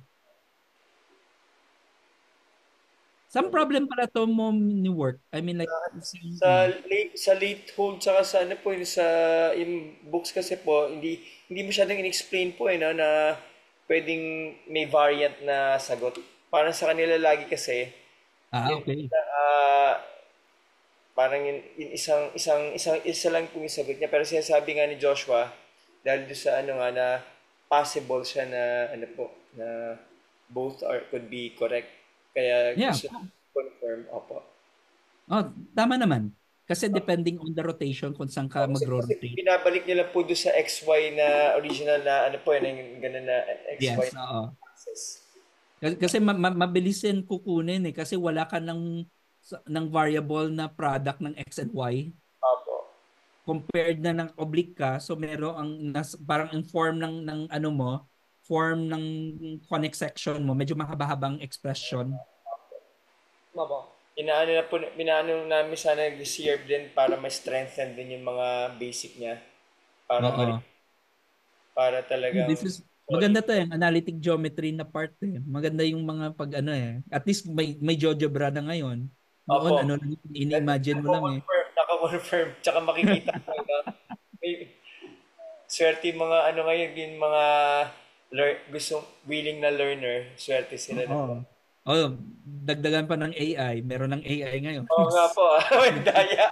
Some problem pala to mo ni work. I mean like Sa late, sa late hold, tsaka sa ano po, yung sa yung books kasi po, hindi hindi masyadong in-explain po eh, no, na pwedeng may variant na sagot. Parang sa kanila lagi kasi, ah, okay. ah, parang yun, yun isang, isang, isang, isa lang po yung sagot niya. Pero sinasabi nga ni Joshua, dahil doon sa ano nga na possible siya na, ano po, na both are could be correct. Kaya Yeah. gusto ko confirm, opo. Oh, tama naman. Kasi depending on the rotation kung saan ka Kasi, kasi magro-rotate. binabalik niya lang po doon sa X Y na original na ano po yun, yung ganun na X Y Yes, oo. axis. Kasi, kasi ma- ma- mabilisin kukunin eh kasi wala ka ng ng variable na product ng X and Y Opo. compared na ng oblique ka, so meron ang nas, parang in form ng ng ano mo, form ng conic section mo, medyo mahaba-habang expression. Nga po. Inaano na po, inaano namin sana nag-reserve din para ma-strengthen din yung mga basic niya. Para Oo. mali- para talagang This is maganda to eh, analytic geometry na part eh. Maganda yung mga pag ano eh. At least may may GeoGebra na ngayon. Noon Opo. ano lang ini-imagine mo lang eh. Naka-confirm, naka-confirm, tsaka makikita ko na may swerte yung mga ano ngayon, yung mga lear, gusto, willing na learner, swerte sila na. Oo. Oh, dagdagan pa ng A I. Meron ng A I ngayon. Oo nga po, ah. May daya.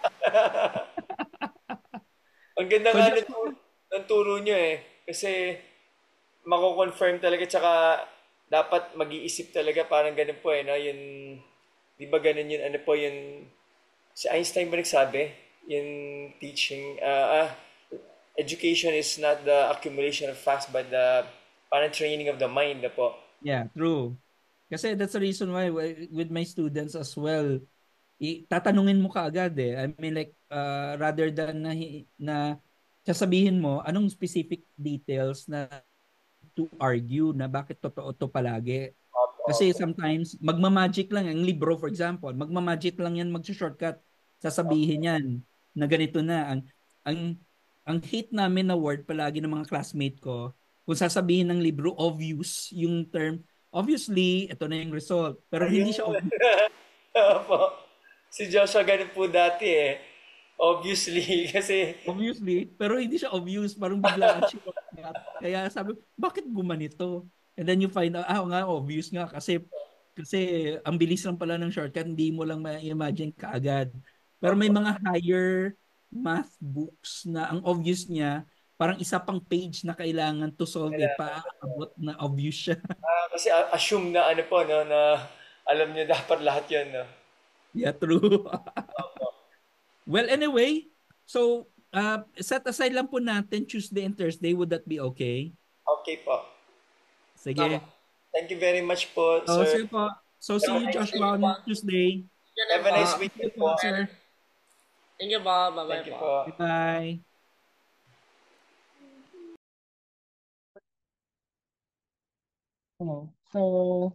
Ang ganda So, nga just- ng, tu- ng turo nyo eh. Kasi mako-confirm talaga, tsaka dapat mag-iisip talaga parang ganun po eh. No? Yun, di ba ganun yun, ano po yun, si Einstein ba nagsabi? Yung teaching, ah, ah, education is not the accumulation of facts but the parang training of the mind na po. Yeah, true. Kasi that's the reason why wi- with my students as well, i- tatanungin mo kaagad eh. I mean like uh, rather than na, hi- na sasabihin mo anong specific details na to argue na bakit totoo to palagi. Opo, Kasi opo. sometimes magmamagic lang ang libro for example, magmamagic lang yan mag-shortcut. Sasabihin yan na ganito na ang ang ang hate namin na word palagi ng mga classmate ko kung sasabihin ng libro obvious yung term obviously ito na yung result pero hindi siya obvious. Opo. Si Joshua ganun po dati eh. Obviously, kasi Obviously pero hindi siya obvious parang biglaan siya shortcut. Kaya sabi bakit gumanito and then you find out ah nga obvious nga kasi kasi ang bilis lang pala ng shortcut hindi mo lang ma-imagine kaagad pero may mga higher math books na ang obvious niya parang isa pang page na kailangan to solve it paabot na obvious siya. ah, kasi a- assume na ano po no na alam niyo dapat lahat 'yon no. Yeah, true. Well, anyway, so uh, set aside lang po natin Tuesday and Thursday. Would that be okay? Okay po. Sige. Tama. Thank you very much po, So, sir. see you po. So, see you, Have a nice Thank Joshua, you on po. Tuesday. Yun lang have a po. nice Uh, see you weekend po, po. sir. Thank you po. Bye-bye Thank you po. po. Bye-bye. Hello. So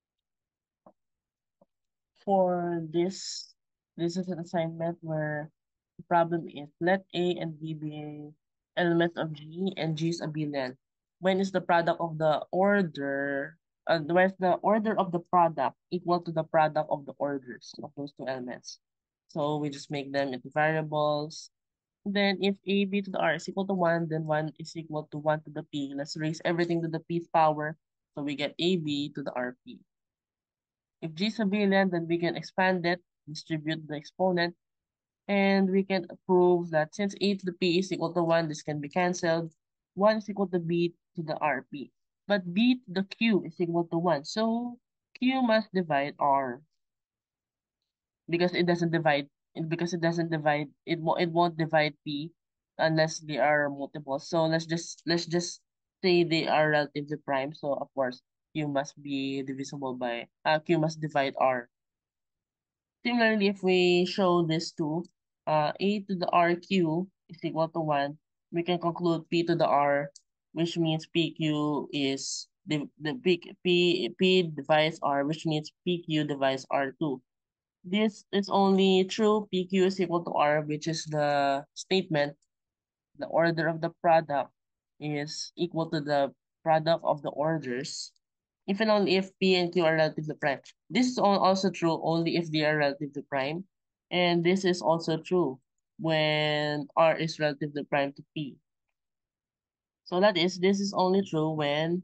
for this, this is an assignment where the problem is let A and B be elements of G and G is abelian. When is the product of the order, uh, where's the order of the product equal to the product of the orders of those two elements? So we just make them into variables. Then if A B to the R is equal to one, then one is equal to one to the P. Let's raise everything to the P's power. So we get A B to the R P. If G is abelian, then we can expand it, distribute the exponent, and we can prove that since A to the P is equal to one, this can be cancelled. one is equal to B to the R P. But B to the Q is equal to one. So Q must divide R because it doesn't divide because it doesn't divide it won't it won't divide P unless they are multiple. So let's just let's just say they are relatively prime. So of course Q must be divisible by uh, Q must divide R. Similarly, if we show this to uh, A to the R Q is equal to one, we can conclude P to the R, which means P Q is the, the P, P, P divides R, which means P Q divides R two. This is only true P Q is equal to R, which is the statement, the order of the product is equal to the product of the orders if and only if P and Q are relatively prime. This is al- also true only if they are relatively prime. And this is also true when R is relatively prime to P. So that is, this is only true when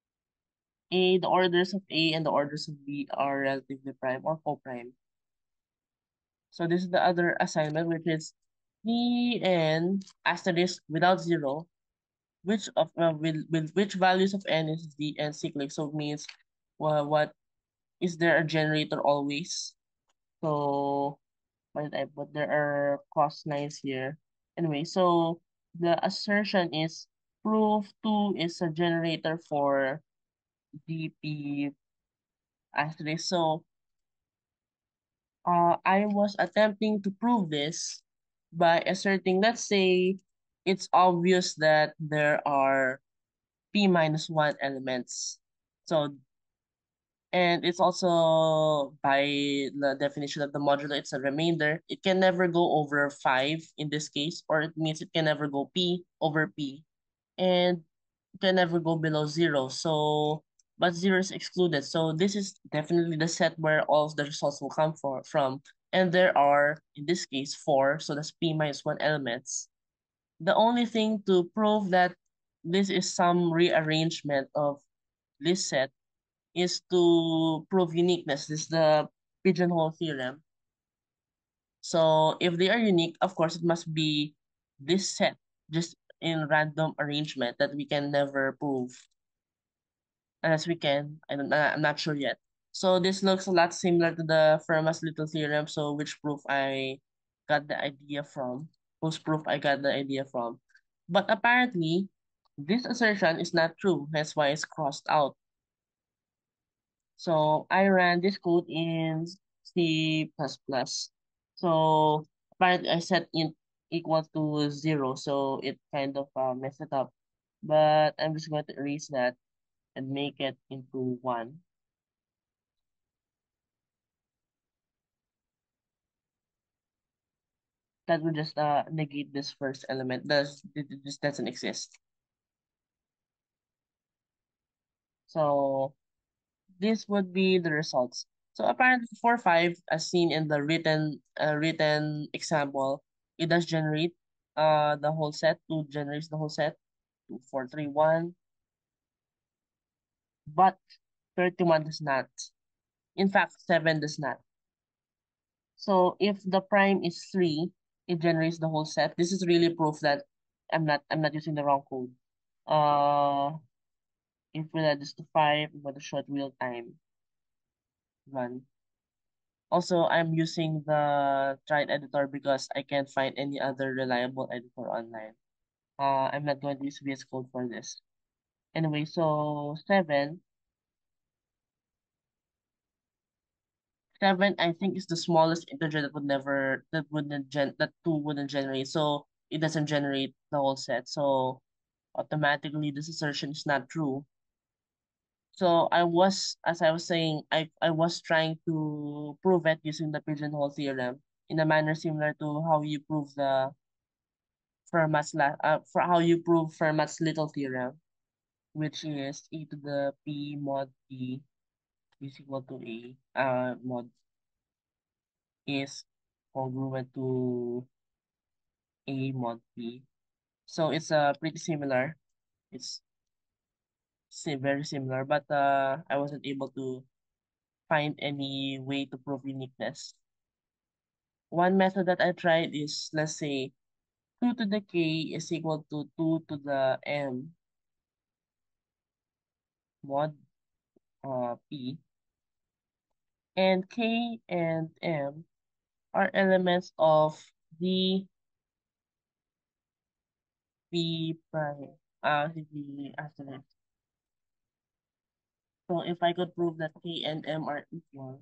A, the orders of A and the orders of B are relatively prime or co-prime. So this is the other assignment, which is P and asterisk without zero, which of uh, with, with which values of n is the n cyclic. So it means well, what is there a generator always? So what did I put? There are cross lines here. Anyway, so the assertion is proof two is a generator for D P asterisk. So uh, I was attempting to prove this by asserting, let's say it's obvious that there are P minus one elements. So and it's also by the definition of the modulo, it's a remainder. It can never go over five in this case, or it means it can never go P over P. And it can never go below zero. So, but zero is excluded. So this is definitely the set where all of the results will come for, from. And there are, in this case, four. So that's P minus one elements. The only thing to prove that this is some rearrangement of this set is to prove uniqueness. This is the pigeonhole theorem. So if they are unique, of course, it must be this set, just in random arrangement that we can never prove. Unless we can, I don't, I'm not sure yet. So this looks a lot similar to the Fermat's little theorem, so which proof I got the idea from, whose proof I got the idea from. But apparently, this assertion is not true, that's why it's crossed out. So I ran this code in C plus plus. So apparently I set int equal to zero, so it kind of uh, messed it up. But I'm just going to erase that and make it into one. That will just uh, negate this first element. Does it it just doesn't exist. So this would be the results. So apparently four five, as seen in the written uh, written example, it does generate uh the whole set. Two generates the whole set. Two, four, three, one. But thirty-one does not. In fact, seven does not. So if the prime is three, it generates the whole set. This is really proof that I'm not I'm not using the wrong code. Uh, if we add this to five, with a short real time run. Also, I'm using the Tried editor because I can't find any other reliable editor online. Uh, I'm not going to use V S Code for this. Anyway, so seven seven, I think, is the smallest integer that would never that wouldn't gen that two wouldn't generate. So it doesn't generate the whole set. So automatically this assertion is not true. So I was, as I was saying, I I was trying to prove it using the pigeonhole theorem in a manner similar to how you prove the Fermat's la uh, for how you prove Fermat's little theorem, which is e to the p mod p is equal to a uh mod is congruent to a mod p. So it's uh pretty similar. It's si very similar, but uh I wasn't able to find any way to prove uniqueness. One method that I tried is, let's say, two to the k is equal to two to the m mod uh, p, and k and m are elements of the p prime, uh, the asterisk. So if I could prove that k and m are equal,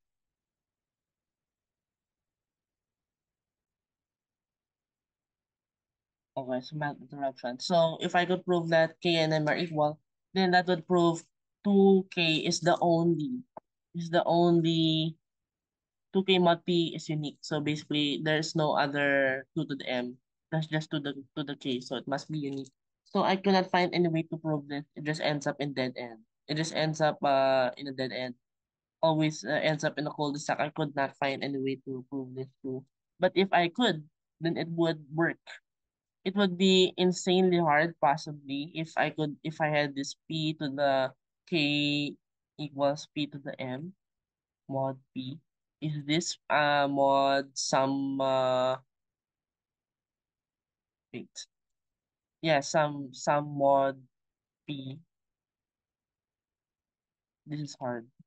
okay, so mild interruption. So if I could prove that k and m are equal, then that would prove two k is the only, is the only two k mod p is unique. So basically, there's no other two to the m. That's just to the to the k. So it must be unique. So I cannot find any way to prove this. It just ends up in dead end. It just ends up uh in a dead end. Always uh, ends up in a cul-de-sac. I could not find any way to prove this too. But if I could, then it would work. It would be insanely hard, possibly, if I could, if I had this p to the k equals p to the m mod p. Is this uh mod some uh wait. Yeah, some some mod p. This is hard.